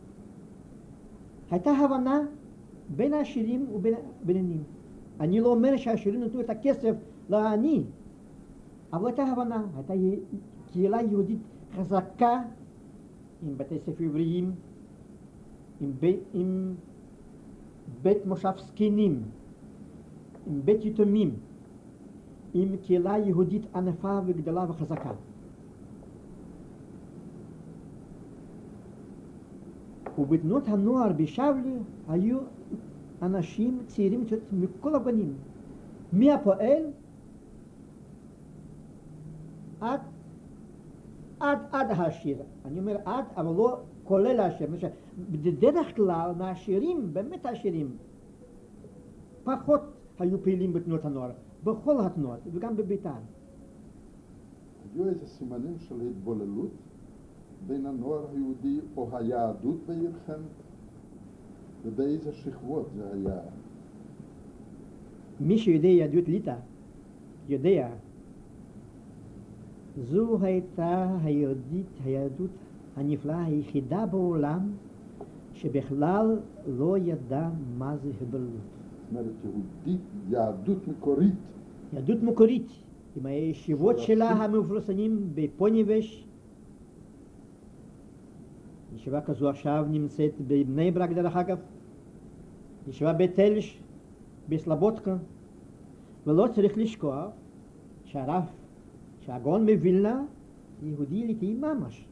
הייתה הבנה בין העשירים ובין הבינוניים. אני לא אומר שהעשירים נתנו את הכסף לעני, אבל הייתה הבנה, הייתה קהילה יהודית חזקה, עם בתי ספר עבריים, עם, בי, עם בית מושב זקנים, עם בית יתומים, עם קהילה יהודית ענפה וגדולה וחזקה. ובתנועות הנוער בשאולי היו אנשים צעירים מכל הגוונים, מהפועל עד, עד, עד העשיר. אני אומר עד, אבל לא כולל העשיר. בדרך כלל מהעשירים, באמת העשירים, פחות היו פעילים בתנועות הנוער, בכל התנועות, וגם בבית"ר. היו איזה סימנים של התבוללות בין הנוער היהודי או היהדות בעירכם, ובאיזה שכבות זה היה? מי שיודע יהדות ליטא, יודע, זו הייתה היהודית, היהדות הנפלאה היחידה בעולם שבכלל לא ידע מה זה התבוללות. זאת אומרת, יהודית, יהדות מקורית. יהדות מקורית, עם הישיבות שלה המפורסמים בפוניבש. ישיבה כזו עכשיו נמצאת בבני ברק דרך אגב, ישיבה בתלש, בסלבודקה, ולא צריך לשכוח שהרב, שהגאון מווילנה, יהודי ליטאי ממש.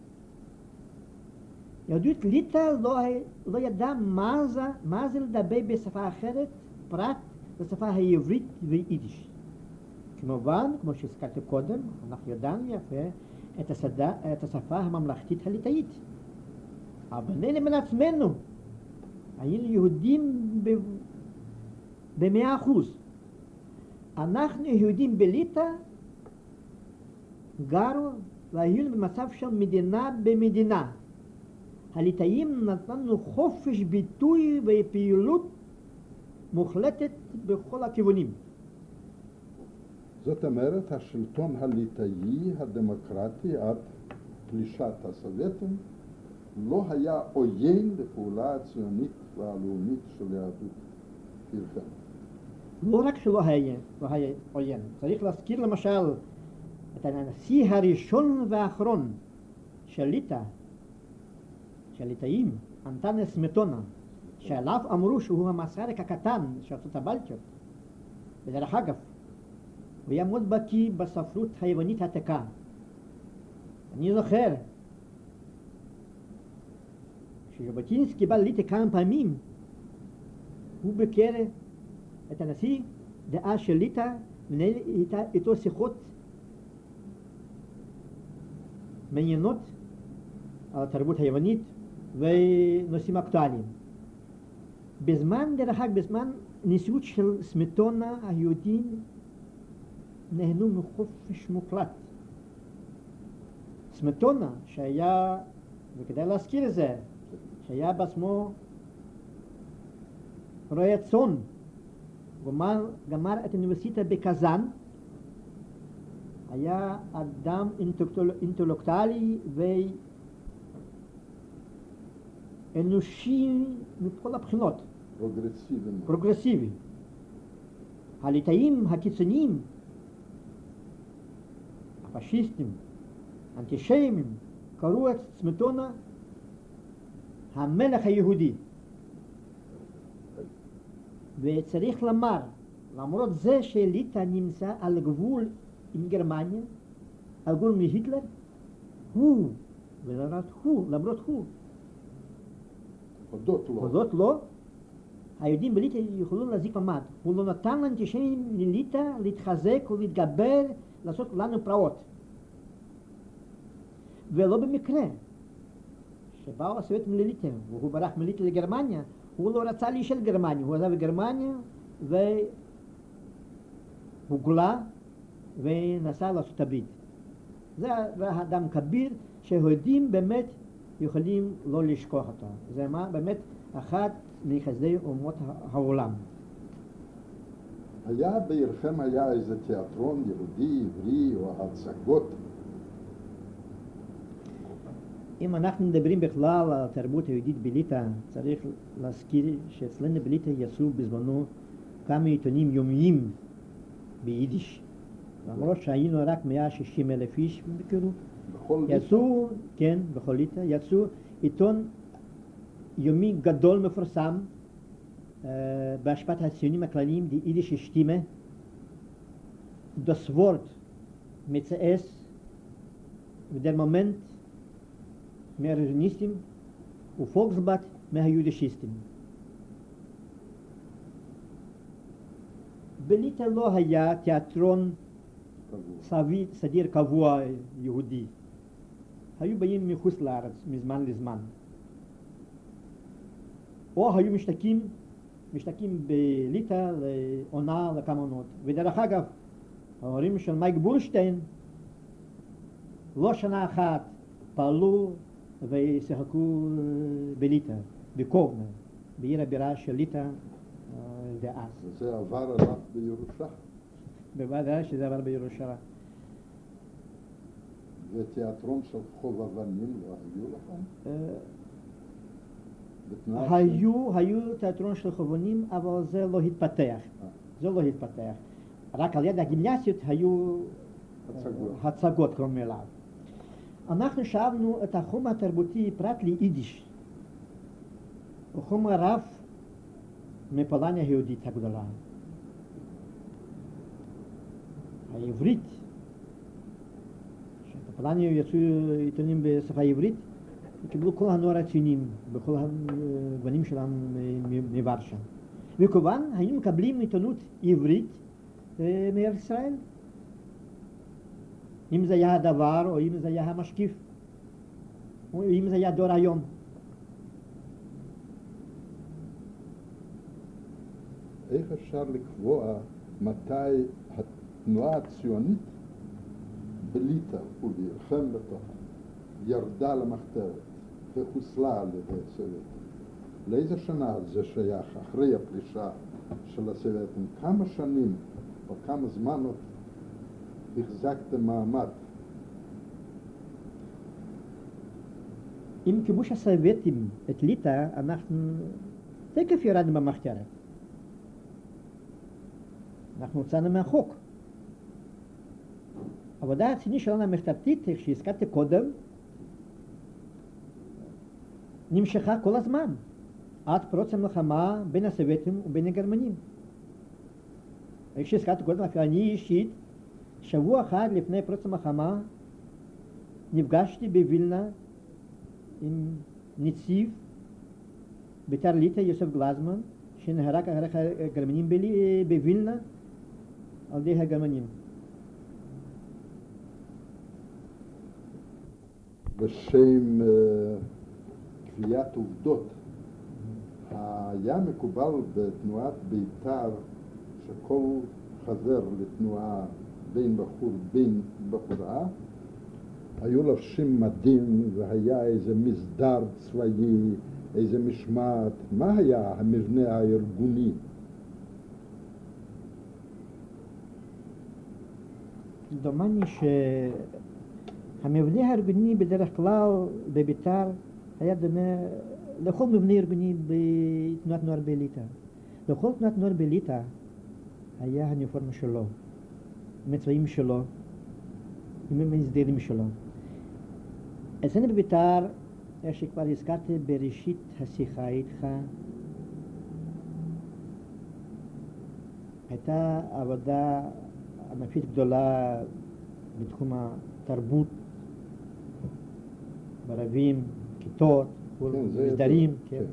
יהדות ליטא לא, לא ידע מה זה, מה זה לדבר בשפה אחרת, פרט לשפה העברית ויידיש. כמובן, כמו שהזכרתי קודם, אנחנו ידענו יפה את, השדה, את השפה הממלכתית הליטאית. אבל בינינו בין עצמנו, היינו יהודים במאה אחוז. אנחנו יהודים בליטא גרו והיינו במצב של מדינה במדינה. הליטאים נתנו חופש ביטוי ופעילות מוחלטת בכל הכיוונים. זאת אומרת, השלטון הליטאי הדמוקרטי עד פלישת הסובייטים לא היה עוין לפעולה הציונית והלאומית של יהדות עירכם. לא רק שלא היה, לא היה עוין. צריך להזכיר למשל את הנשיא הראשון והאחרון של ליטא, של ליטאים, אנטאנס סמטונה, שעליו אמרו שהוא המסריק הקטן של ארצות הבלטיות. בדרך אגב, הוא היה מאוד בקיא בספרות היוונית העתיקה. אני זוכר שז'בוטינסקי בא לליטא כמה פעמים, הוא ביקר את הנשיא דאז של ליטא, מנהל איתו שיחות מעניינות על התרבות היוונית ונושאים אקטואליים. בזמן, דרך אגב, בזמן נשיאות של סמטונה, היהודים נהנו מחופש מוחלט. סמטונה, שהיה, וכדאי להזכיר את זה, שהיה בעצמו רועה צאן, גמר, גמר את האוניברסיטה בקזאן, היה אדם אינטלקטואלי ואנושי מכל הבחינות. פרוגרסיבי. פרוגרסיבי. הליטאים הקיצוניים, הפשיסטים, אנטישמים, קראו את סמטונה המלך היהודי. וצריך לומר, למרות זה שליטא נמצא על גבול עם גרמניה, על גבול מהיטלר, הוא, ולמרות הוא, למרות הוא, הודות לו, הודות לו, היהודים בליטא יכולו להזיק ממד. הוא לא נתן לאנטישמים לליטא להתחזק ולהתגבר, לעשות לנו פרעות. ולא במקרה, שבאו הסובייטים לליטא, והוא ברח מליטא לגרמניה, הוא לא רצה להישאר גרמניה, הוא עזב גרמניה והוגלה ונסע לארצות הברית. זה האדם כביר שיהודים באמת יכולים לא לשכוח אותו. זה מה, באמת אחד מחסדי אומות העולם. היה בעירכם היה איזה תיאטרון יהודי, עברי או הצגות? אם אנחנו מדברים בכלל על התרבות היהודית בליטא, צריך להזכיר שאצלנו בליטא יצאו בזמנו כמה עיתונים יומיים ביידיש. למרות שהיינו רק מאה ושישים אלף איש בקירוב. בכל יצאו, כן, בכל ליטא, יצאו עיתון יומי גדול מפורסם uh, בהשפעת הציונים הכלליים, די יידיש שטימה, das Wort mit S, der Moment מהרזוניסטים ופולקסבלט מהיהודישיסטים. בליטא לא היה תיאטרון סבי, סדיר קבוע יהודי. היו באים מחוץ לארץ מזמן לזמן. או היו משתקים, משתקים בליטא לעונה לכמה עונות. ודרך אגב, ההורים של מייק בולשטיין לא שנה אחת פעלו ושיחקו בליטא, בקובנה, בעיר הבירה של ליטא דאז. זה עבר עליו בירושה? בוודאי שזה עבר בירושה. ותיאטרון של חובבנים לא היו לכם? היו, היו תיאטרון של חובבנים, אבל זה לא התפתח. זה לא התפתח. רק על יד הגימנסיות היו הצגות קוראים אליו. אנחנו שאבנו את החום התרבותי פרט ליידיש. הוא חום רב מפולניה היהודית הגדולה. העברית, בפולניה יצאו עיתונים בשפה העברית, קיבלו כל הנוער הציונים, בכל הגוונים שלהם מוורשה. וכמובן, היינו מקבלים עיתונות עברית מארץ ישראל. אם זה היה הדבר, או אם זה היה המשקיף, או אם זה היה דור היום. איך אפשר לקבוע מתי התנועה הציונית בליטא ולהילחם בתוכה ירדה למחתרת וחוסלה על ידי הסובייטים? לאיזה שנה זה שייך אחרי הפלישה של הסובייטים? כמה שנים או כמה זמן עוד החזקתם מעמד? עם כיבוש הסובייטים את ליטא אנחנו תקף ירדנו במחתרת. אנחנו הוצאנו מהחוק. העבודה הרצינית שלנו המחתרתית, איך שהזכרתי קודם, נמשכה כל הזמן, עד פרוץ המלחמה בין הסובייטים ובין הגרמנים. איך שהזכרתי קודם, אני אישית, שבוע אחד לפני פרוץ המלחמה, נפגשתי בווילנה עם נציב בית"ר ליטא יוסף גלזמן, שנהרג אחרי הגרמנים בווילנה על ידי הגרמנים. בשם uh, קביעת עובדות, היה מקובל בתנועת בית"ר שכל חבר לתנועה בין בחור בין בחורה היו לובשים מדים והיה איזה מסדר צבאי, איזה משמעת. מה היה המבנה הארגוני? דומני שהמבנה הארגוני בדרך כלל בבית"ר היה דומה לכל מבנה ארגוני בתנועת נוער בליטא. לכל תנועת נוער בליטא היה האוניפורמה שלו, עם הצבעים שלו, עם ההסדרים שלו. אצלנו בבית"ר, איך שכבר הזכרתי בראשית השיחה איתך, הייתה עבודה ענפית גדולה בתחום התרבות, ברבים, כיתות, מסדרים. כן.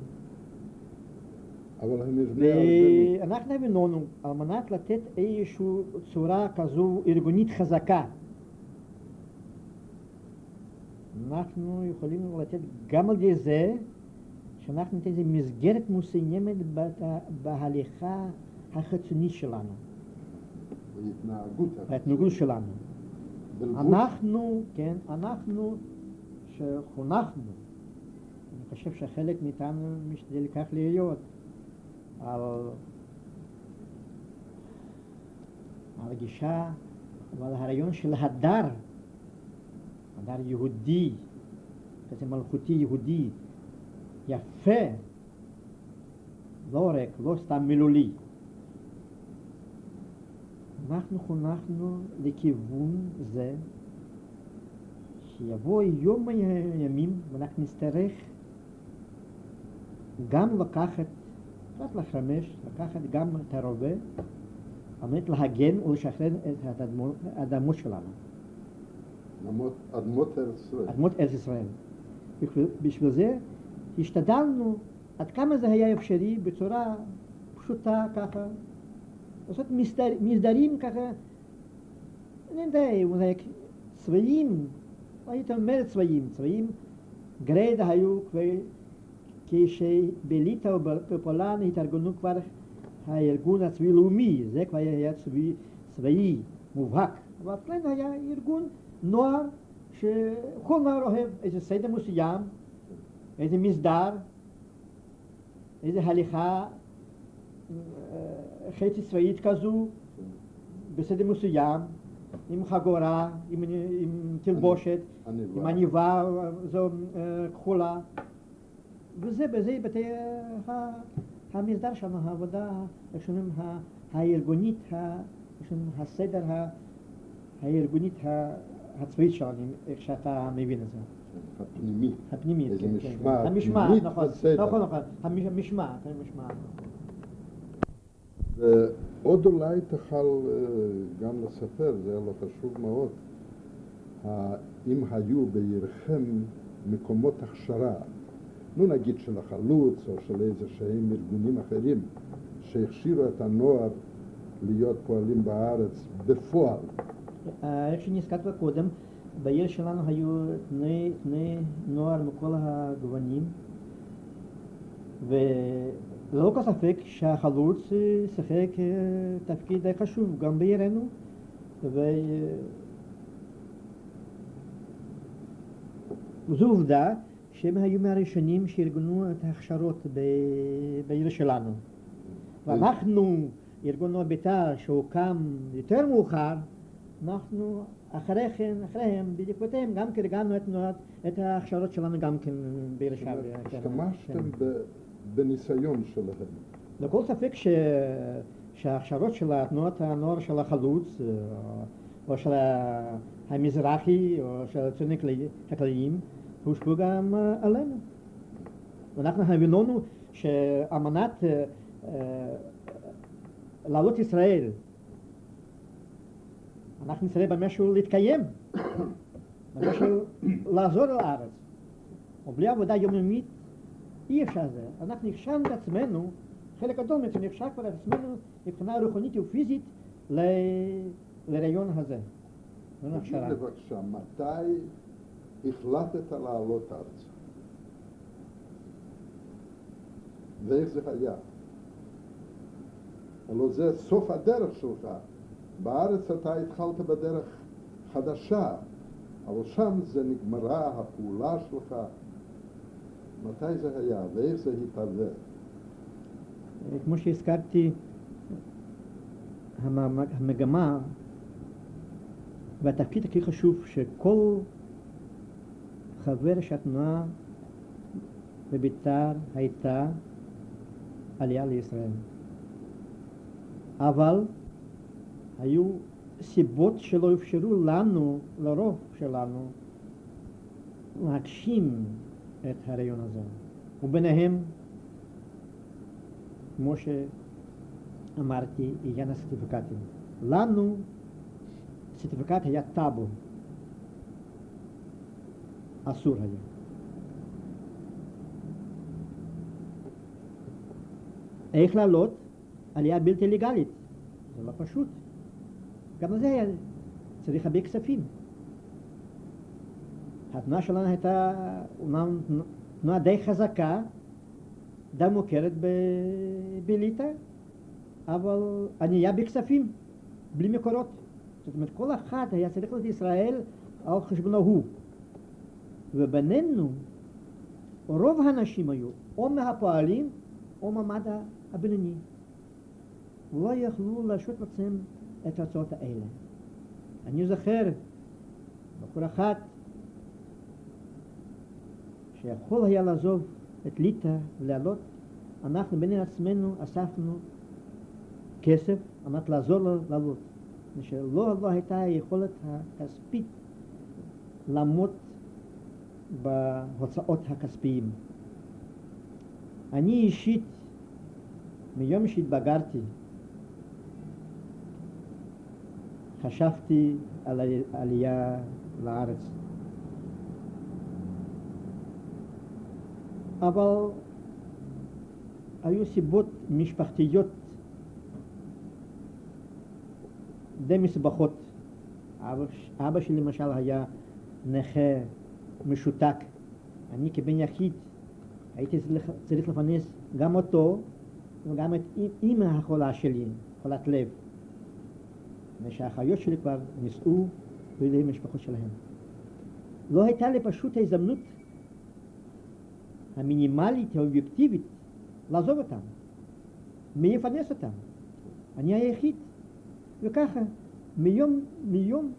אבל המבנה... ואנחנו הבנו, על מנת לתת איזושהי צורה כזו ארגונית חזקה, אנחנו יכולים לתת גם על ידי זה שאנחנו ניתן איזו מסגרת מסוימת בהליכה החיצונית שלנו. בהתנהגות. בהתנהגות שלנו. אנחנו, כן, אנחנו שחונכנו, אני חושב שחלק מאיתנו משתדל כך להיות, על הגישה ועל הרעיון של הדר, הדר יהודי, כזה מלכותי יהודי, יפה, לא רק, לא סתם מילולי. אנחנו חונכנו לכיוון זה שיבוא יום הימים ואנחנו נצטרך גם לקחת, רק לחמש, לקחת גם את הרובה על מנת להגן ולשחרר את האדמות שלנו. אדמות ארץ ישראל. אדמות ארץ ישראל. בשביל זה השתדלנו עד כמה זה היה אפשרי בצורה פשוטה ככה, לעשות מסדר, מסדרים ככה, אני יודע, אולי צבעים, היית אומר צבעים, צבעים גריידה היו כבר, כשבליטא ובפולין התארגנו כבר הארגון הצבאי לאומי, זה כבר היה צבאי, צבאי מובהק, אבל כאן היה ארגון נוער שכל נער אוהב איזה סדר מסוים, איזה מסדר, איזה הליכה חצי צבאית כזו, בסדר מסוים, עם חגורה, עם, עם תלבושת, עם עניבה זו כחולה, וזה בזה בתי המסדר שלנו, העבודה, איך שאומרים, הארגונית, הסדר הארגונית הצבאית שלנו, איך שאתה מבין את זה. הפנימית. הפנימית, איזה כן, משמעת. כן. המשמעת, נכון, בסדר. נכון, נכון, המשמעת, המשמעת. ועוד אולי תוכל גם לספר, זה היה לו חשוב מאוד, אם היו בעירכם מקומות הכשרה, נו נגיד של החלוץ או של איזה שהם ארגונים אחרים שהכשירו את הנוער להיות פועלים בארץ בפועל. איך שנזכרת קודם, בעיר שלנו היו תנאי, תנאי נוער מכל הגוונים, וללא כל ספק שהחלוץ שיחק תפקיד די חשוב גם בעירנו, וזו עובדה שהם היו מהראשונים שארגנו את ההכשרות בעיר שלנו. ואנחנו, ארגון נוער בית"ר שהוקם יותר מאוחר, אנחנו אחרי כן, אחריהם, בעקבותיהם, גם כן ארגנו את, את ההכשרות שלנו גם כן בעיר שבלי. השתמשתם בניסיון שלהם. לכל ספק ש... שההכשרות של תנועות הנוער של החלוץ, או של המזרחי, או של הציונים הכלליים, הושפעו גם עלינו. ואנחנו הבינונו שעל מנת לעלות ישראל, אנחנו נצטרך במשהו להתקיים, במשהו לעזור לארץ. ובלי עבודה יומיומית אי אפשר זה. אנחנו הכשרנו את עצמנו, חלק גדול מאיתנו הכשר כבר את עצמנו מבחינה רוחנית ופיזית לרעיון הזה. תגיד בבקשה, מתי החלטת לעלות ארצה? ואיך זה היה? הלוא זה סוף הדרך שלך. בארץ אתה התחלת בדרך חדשה, אבל שם זה נגמרה הפעולה שלך. מתי זה היה ואיך זה התהווה? כמו שהזכרתי, המגמה והתפקיד הכי חשוב שכל חבר של התנועה בבית"ר הייתה עלייה לישראל. אבל היו סיבות שלא אפשרו לנו, לרוב שלנו, להגשים את הרעיון הזה. וביניהם, כמו שאמרתי, עניין הסרטיפיקטים. לנו סרטיפיקט היה טאבו. אסור היה. איך לעלות? עלייה בלתי לגלית. זה לא פשוט. גם לזה היה צריך הרבה כספים. התנועה שלנו הייתה אומנם תנועה די חזקה, די מוכרת בליטא, אבל ענייה בכספים, בלי מקורות. זאת אומרת, כל אחד היה צריך להיות ישראל על חשבונו הוא. ובינינו, רוב האנשים היו או מהפועלים או מעמד הבינוני. ולא יכלו להרשות לעצמם את ההצעות האלה. אני זוכר, בחור אחת, שיכול היה לעזוב את ליטא ולעלות, אנחנו בין עצמנו אספנו כסף על מנת לעזור לו לעלות. שלא לא הייתה יכולת הכספית לעמוד בהוצאות הכספיים. אני אישית, מיום שהתבגרתי, חשבתי על העלייה לארץ. אבל היו סיבות משפחתיות די מסובכות. אבא, אבא שלי למשל היה נכה משותק. אני כבן יחיד הייתי צריך לפרנס גם אותו וגם את אמא החולה שלי, חולת לב. ושהאחיות שלי כבר נישאו ולהי משפחות שלהם. לא הייתה לי פשוט ההזדמנות המינימלית, האובייקטיבית, לעזוב אותם. מי יפרנס אותם? אני היחיד. וככה, מיום, מיום,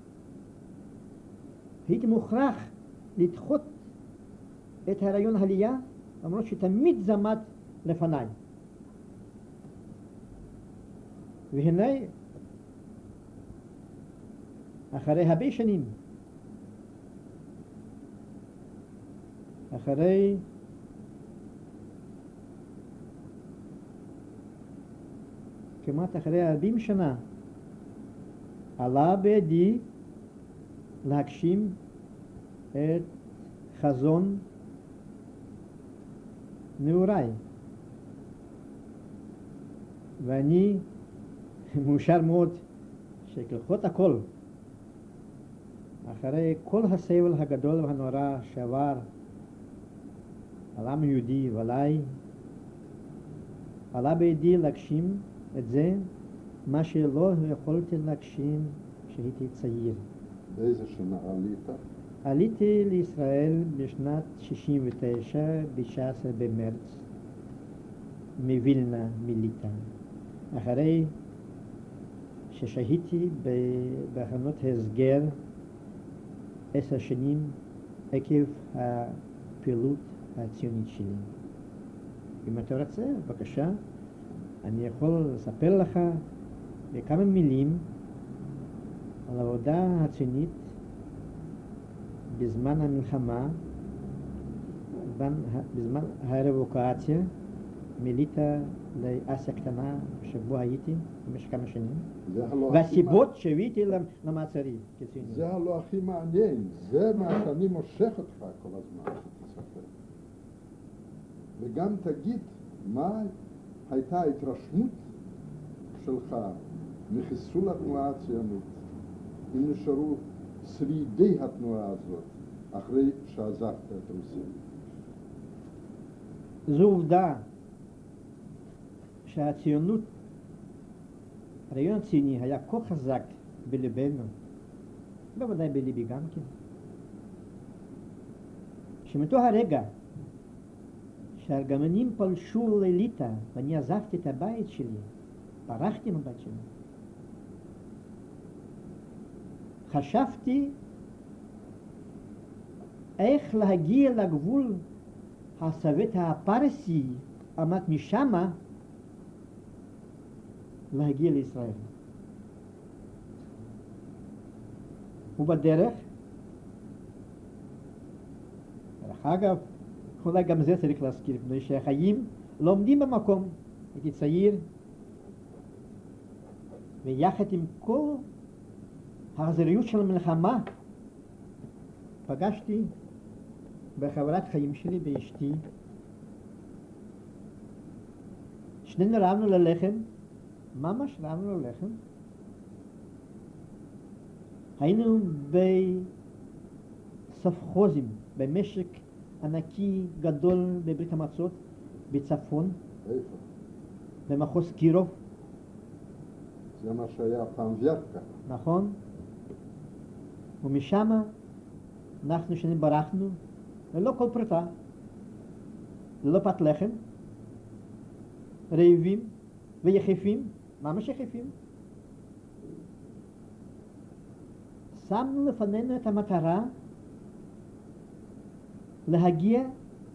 הייתי מוכרח לדחות את הרעיון העלייה, למרות שתמיד זה עמד לפניי. והנה, אחרי הרבה שנים, אחרי כמעט אחרי ארבעים שנה, עלה בידי להגשים את חזון נעוריי. ואני מאושר מאוד שכוחות הכל, אחרי כל הסבל הגדול והנורא שעבר על העם היהודי ועליי, עלה בידי להגשים את זה, מה שלא יכולתי להגשים כשהייתי צעיר. באיזה שנה עלית? עליתי לישראל בשנת שישים ותשע, ב-תשעה עשר במרץ, מווילנה, מליטא. אחרי ששהיתי בהכנות הסגר עשר שנים עקב הפעילות הציונית שלי. אם אתה רוצה, בבקשה, אני יכול לספר לך בכמה מילים על העבודה הציונית בזמן המלחמה, בזמן הרבוקציה מליטא לאסיה קטנה, שבו הייתי במשך כמה שנים, והסיבות שהבאתי למעצרי כציוני. זה הלא הכי מעניין, זה מה שאני מושך אותך כל הזמן שתספר. וגם תגיד מה הייתה ההתרשמות שלך מחיסול התנועה הציונית, אם נשארו שרידי התנועה הזאת אחרי שעזבת את רוסיה. זו עובדה שהציונות, הרעיון הציוני היה כה חזק בלבנו, בוודאי בליבי גם כן, שמתוך הרגע שהגרמנים פלשו לליטא ואני עזבתי את הבית שלי, ברחתי מהבית שלי, חשבתי איך להגיע לגבול הסובייט הפרסי, עמד משמה להגיע לישראל. ובדרך, דרך אגב, אולי גם זה צריך להזכיר, מפני שהחיים לא עומדים במקום. הייתי צעיר, ויחד עם כל האכזריות של המלחמה, פגשתי בחברת חיים שלי, באשתי, שנינו רעבנו ללחם, ממש רעבנו ללחם. היינו בספחוזים, במשק ענקי גדול בברית המועצות, בצפון, איפה? במחוז קירוב. זה מה שהיה פעם ויאטקה. נכון. ומשם אנחנו שנים ברחנו, ללא כל פרטה, ללא פת לחם, רעבים ויחפים, ממש יחפים. שמנו לפנינו את המטרה להגיע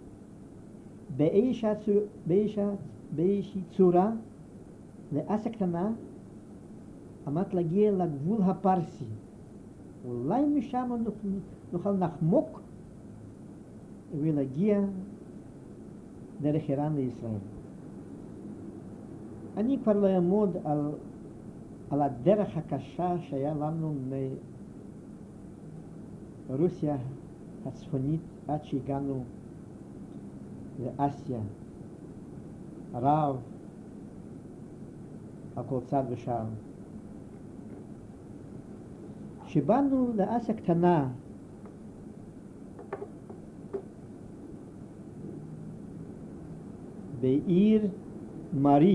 באיזושהי צורה לאסיה קטנה, עמד להגיע לגבול הפרסי. אולי משם נוכל לחמוק ולהגיע דרך איראן לישראל. אני כבר לא אעמוד על, על הדרך הקשה שהיה לנו מרוסיה הצפונית עד שהגענו לאסיה, ערב, על כל צד ושער. כשבאנו לאסיה קטנה, בעיר מרי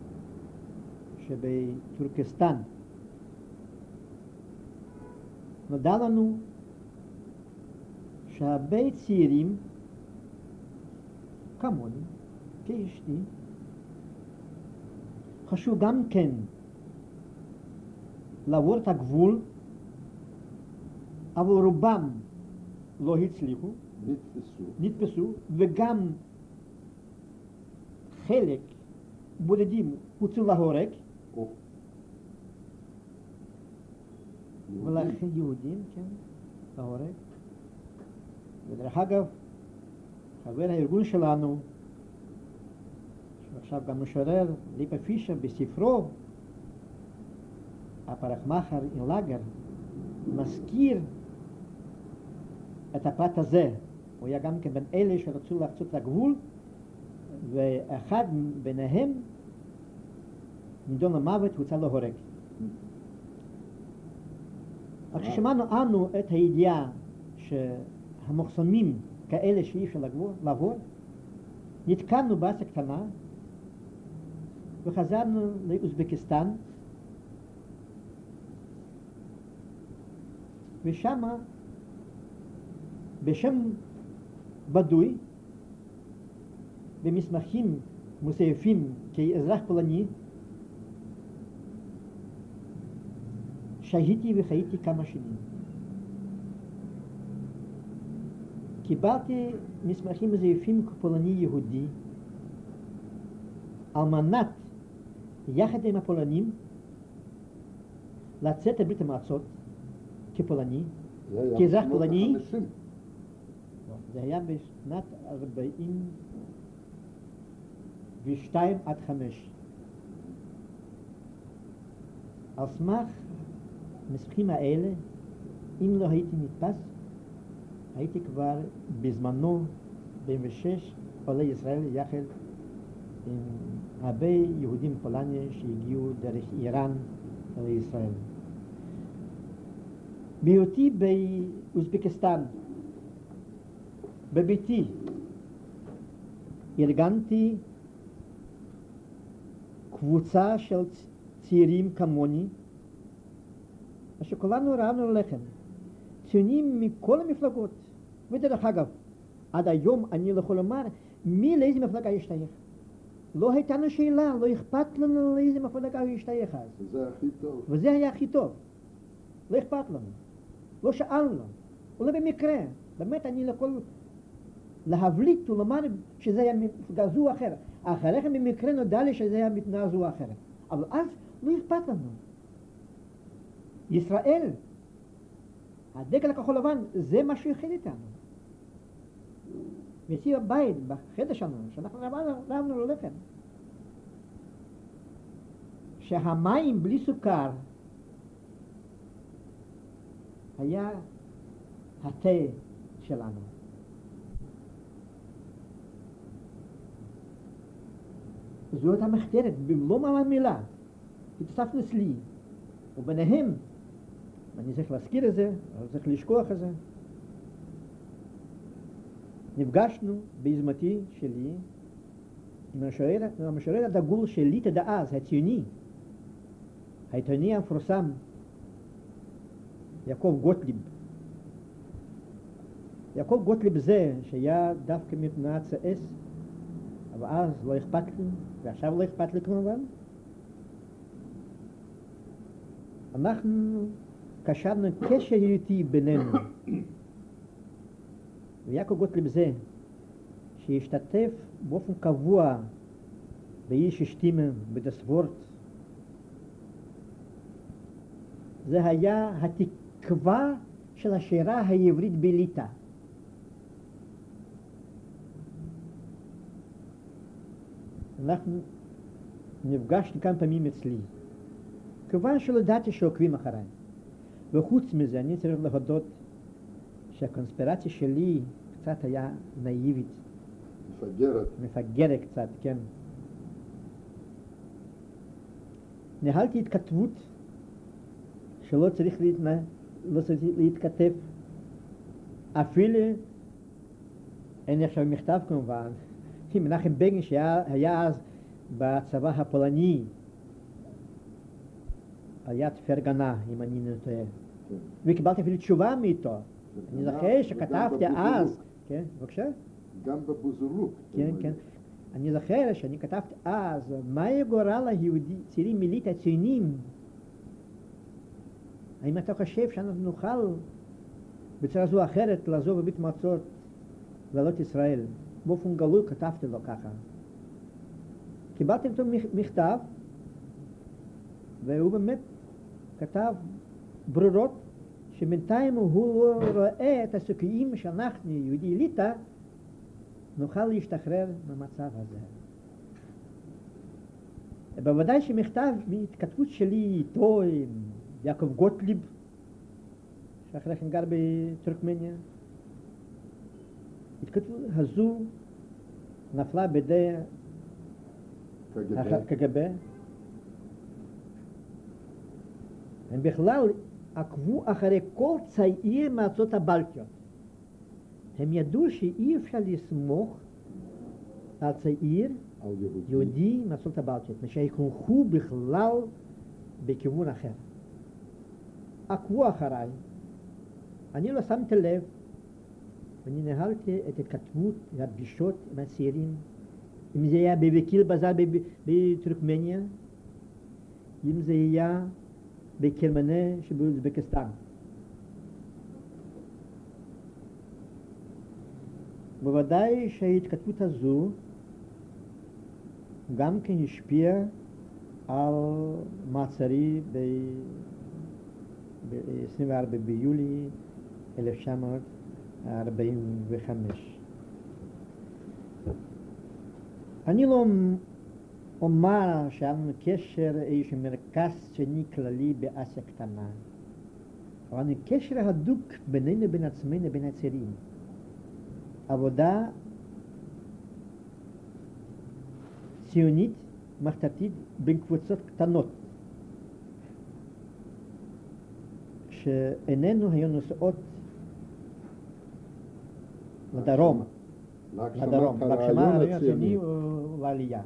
שבטורקסטן, נודע לנו שהרבה צעירים, כמוני, כאשתי, חשוב גם כן לעבור את הגבול, אבל רובם לא הצליחו, נתפסו. נתפסו, וגם חלק בודדים הוצאו להורג, או. ולכן יהודים, כן, להורג. ודרך אגב, חבר הארגון שלנו, שעכשיו גם משורר, ליפה פישר, בספרו, הפרחמחר אין לגר, מזכיר את הפרט הזה. הוא היה גם כן בין אלה שרצו לחצות את הגבול, ואחד ביניהם נידון למוות, הוצא להורג. רק כששמענו אנו את הידיעה שהמחסומים כאלה שאי אפשר לעבור, נתקענו באסה קטנה וחזרנו לאוזבקיסטן, ושם בשם בדוי, במסמכים מוסייפים כאזרח פולני, שהיתי וחייתי כמה שנים. קיבלתי מסמכים מזויפים כפולני יהודי על מנת, יחד עם הפולנים, לצאת לברית המועצות כפולני, כאזרח פולני. זה היה בשנת ארבעים ושתיים עד חמש. על סמך המסמכים האלה, אם לא הייתי נתפס, הייתי כבר בזמנו, ב-ארבעים ושש, עולה ישראל יחד עם הרבה יהודים פולניה שהגיעו דרך איראן לישראל. בהיותי באוזבקיסטן, בביתי, ארגנתי קבוצה של צעירים כמוני, אשר כולנו רעבנו ללחם, ציונים מכל המפלגות. ודרך אגב, עד היום אני לא יכול לומר מי לאיזה מפלגה ישתייך. לא הייתה לנו שאלה, לא אכפת לנו לאיזה מפלגה הוא ישתייך אז. וזה הכי טוב. וזה היה הכי טוב. לא אכפת לנו. לא שאלנו. אולי במקרה. באמת אני לא יכול להבליט ולומר שזה היה מפלגה זו או אחרת. אחרי כן במקרה נודע לי שזה היה מתנועה זו או אחרת. אבל אז לא אכפת לנו. ישראל, הדגל הכחול לבן, זה מה שיחד איתנו. ואצלי בבית, בחדר שלנו, שאנחנו רבנו ללחם, שהמים בלי סוכר היה התה שלנו. זו הייתה מחתרת, לא מאמר מילה. התאספנו אצלי, וביניהם, אני צריך להזכיר את זה, אני צריך לשכוח את זה. נפגשנו ביוזמתי שלי עם המשורר, המשורר הדגול של ליטא דאז, הציוני, העיתוני המפורסם, יעקב גוטליב. יעקב גוטליב זה, שהיה דווקא מתנועת צ אס, אבל אז לא אכפת לי, ועכשיו לא אכפת לי כמובן. אנחנו קשרנו קשר ידידותי בינינו. ויעקב גוטליב זה, שהשתתף באופן קבוע באיש שטימה, בדסוורט, זה היה התקווה של השירה העברית בליטא. אנחנו נפגשנו כמה פעמים אצלי. כיוון שלא ידעתי שעוקבים אחריי. וחוץ מזה, אני צריך להודות שהקונספירציה שלי קצת היה נאיבית. מפגרת. מפגרת קצת, כן. ניהלתי התכתבות שלא צריך, להתנה, לא צריך להתכתב. אפילו, אין לי עכשיו מכתב כמובן, עם מנחם בגין שהיה אז בצבא הפולני, על יד פרגנה, אם אני לא טועה. וקיבלתי אפילו תשובה מאיתו. אני זוכר שכתבתי אז, כן, בבקשה? גם בבוזולוק. כן, כן. אני זוכר שאני כתבתי אז, מה יהיה גורל היהודי, צעירים מליטא ציונים? האם אתה חושב שאנחנו נוכל בצורה זו או אחרת לעזוב בברית המועצות ולעלות ישראל? באופן גלוי כתבתי לו ככה. קיבלתי אותו מכתב, והוא באמת כתב ברורות שבינתיים הוא לא רואה את הסיכויים שאנחנו, יהודי ליטא, נוכל להשתחרר מהמצב הזה. בוודאי שמכתב מהתכתבות שלי איתו, עם יעקב גוטליב, שאחרי כן גר בטורקמניה, ההתכתבות הזו נפלה בידי הקג"ב. הם בכלל עקבו אחרי כל צעיר מארצות הבלטיות. הם ידעו שאי אפשר לסמוך על צעיר יהודי מארצות הבלטיות, שיחונכו בכלל בכיוון אחר. עקבו אחריי. אני לא שמתי לב, ואני ניהלתי את ההתכתבות והפגישות עם הצעירים, אם זה היה בווקיל בזאר בטורקמניה, אם זה היה בקרמנה שבאוזבקיסטן. בוודאי שההתכתבות הזו גם כן השפיעה על מעצרי ב-עשרים וארבעה ביולי אלף תשע מאות ארבעים וחמש. אני לא אומר שהיה לנו קשר איזשהו מרכז שני כללי באסיה קטנה, אבל קשר הדוק בינינו בין עצמנו בין הצעירים. עבודה ציונית מחתרתית בין קבוצות קטנות שאיננו היו נוסעות לדרום, לדרום, בהגשמה הרעיון הציוני ועלייה.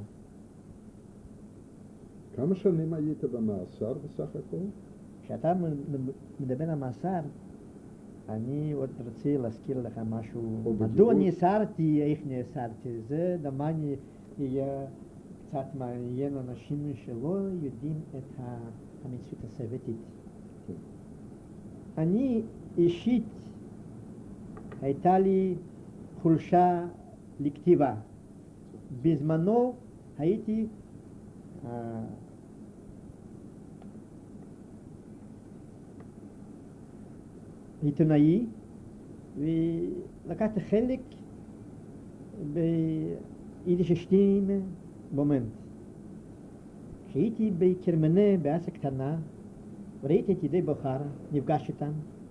כמה שנים היית במאסר בסך הכל? כשאתה מדבר על מאסר, אני עוד רוצה להזכיר לך משהו. מדוע נאסרתי, איך נאסרתי? זה דמני יהיה קצת מעניין אנשים שלא יודעים את המציאות הסובייטית. אני אישית, הייתה לי חולשה לכתיבה. בזמנו הייתי עיתונאי, ולקחתי חלק ביידיש שטים מומנט. כשהייתי בקרמנה, באסיה קטנה, וראיתי את יהודי בוכרה, נפגש איתם,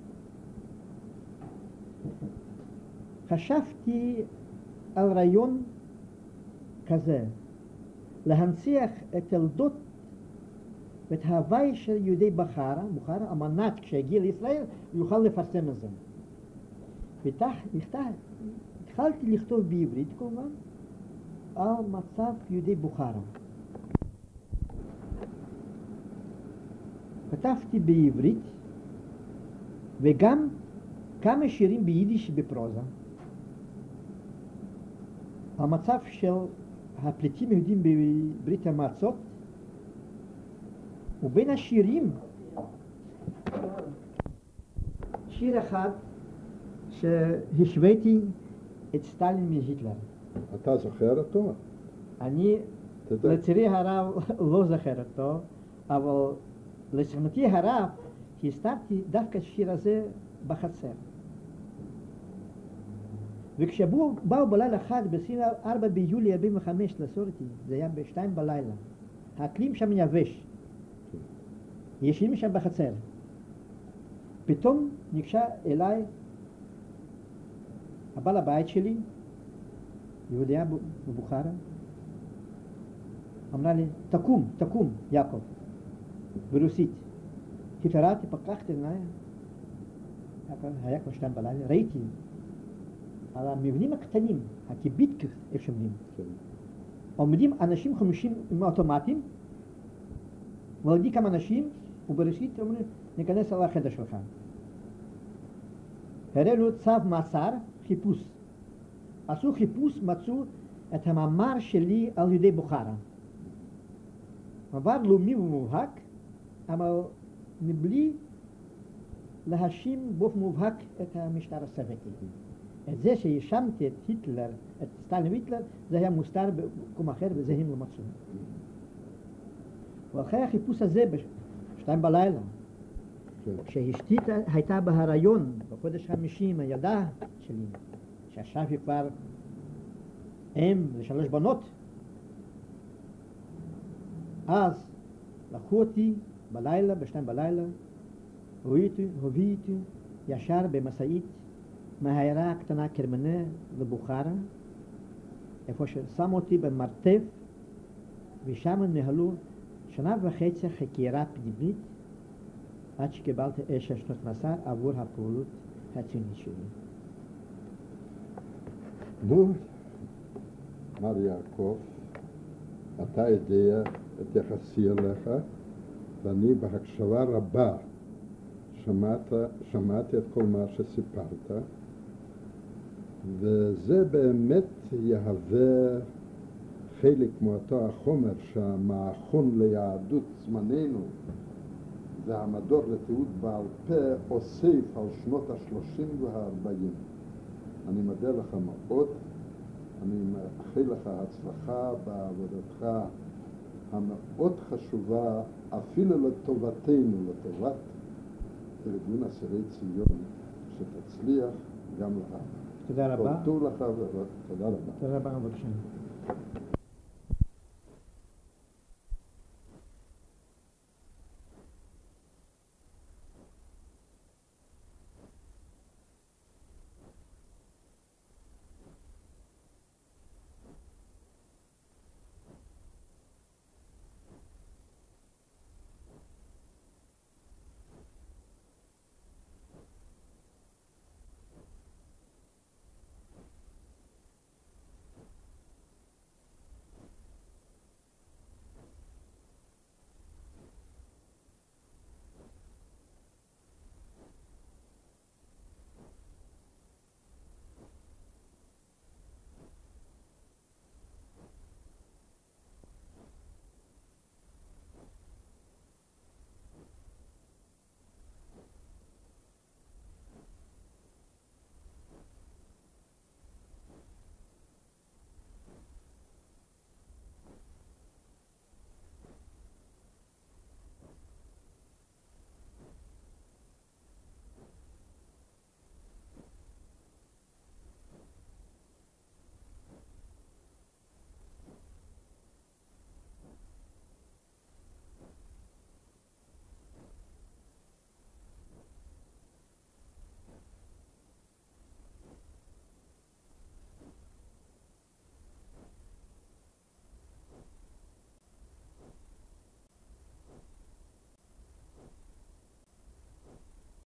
חשבתי על רעיון כזה, להנציח את תולדות ואת ההוואי של יהודי בוכרה, בוכרה, על מנת כשהגיע לישראל הוא יוכל לפרסם את זה. התחלתי לכתוב בעברית כמובן על מצב יהודי בוכרה. כתבתי בעברית וגם כמה שירים ביידיש בפרוזה. המצב של הפליטים היהודים בברית המועצות, ובין השירים שיר אחד שהשוויתי את סטלין מהיטלר. אתה זוכר אותו? אני לצערי הרב לא זוכר אותו, אבל לשמחתי הרב הסתרתי דווקא השיר הזה בחצר. וכשבאו בלילה אחד, ב-עשרים וארבעה ביולי ארבעים וחמש לעשות אותי, זה היה בשתיים בלילה, האקלים שם יבש, ישנים שם בחצר. פתאום ניגשה אליי הבעל הבית שלי, יהודיה בבוכרה, אמרה לי, תקום, תקום, יעקב, ברוסית. התעוררתי, פקחתי עיניי, היה כבר שתיים בלילה, ראיתי על המבנים הקטנים, הקיביטקס, איך שאומרים, עומדים אנשים חמושים עם אוטומטים, ועל ידי כמה אנשים, ובראשית אומרים, ניכנס על החדר שלך. הראינו צו מעצר, חיפוש. עשו חיפוש, מצאו את המאמר שלי על יהודי בוכרה. מאמר לאומי ומובהק, אבל מבלי להאשים באופן מובהק את המשטר הסובייטי. את זה שהאשמתי את היטלר, את סטלין והיטלר, זה היה מוסתר במקום אחר וזה הם לא מצאו. ואחרי החיפוש הזה, בשתיים בלילה, כשאשתי הייתה בהיריון, בחודש חמישים, הילדה שלי, שעכשיו היא כבר אם ושלוש בנות, אז לקחו אותי בלילה, בשתיים בלילה, הוביא אותי ישר במשאית מהעיירה הקטנה קרמנה לבוכרה, איפה ששמו אותי במרתף, ושם נהלו שנה וחצי חקירה פנימית, עד שקיבלתי עשר שנות מאסר עבור הפעולות הציונית שלי. נו, מר יעקב, אתה יודע את יחסי אליך, ואני בהקשבה רבה שמעת, שמעתי את כל מה שסיפרת, וזה באמת יהווה חלק מאותו החומר שהמכון ליהדות זמננו והמדור לתיעוד בעל פה אוסף על שנות השלושים והארבעים. אני מודה לך מאוד, אני מאחל לך הצלחה בעבודתך המאוד חשובה, אפילו לטובתנו, לטובת ארגון אסירי ציון, שתצליח גם לך. תודה רבה. כל טוב לך ותודה רבה. תודה רבה, בבקשה.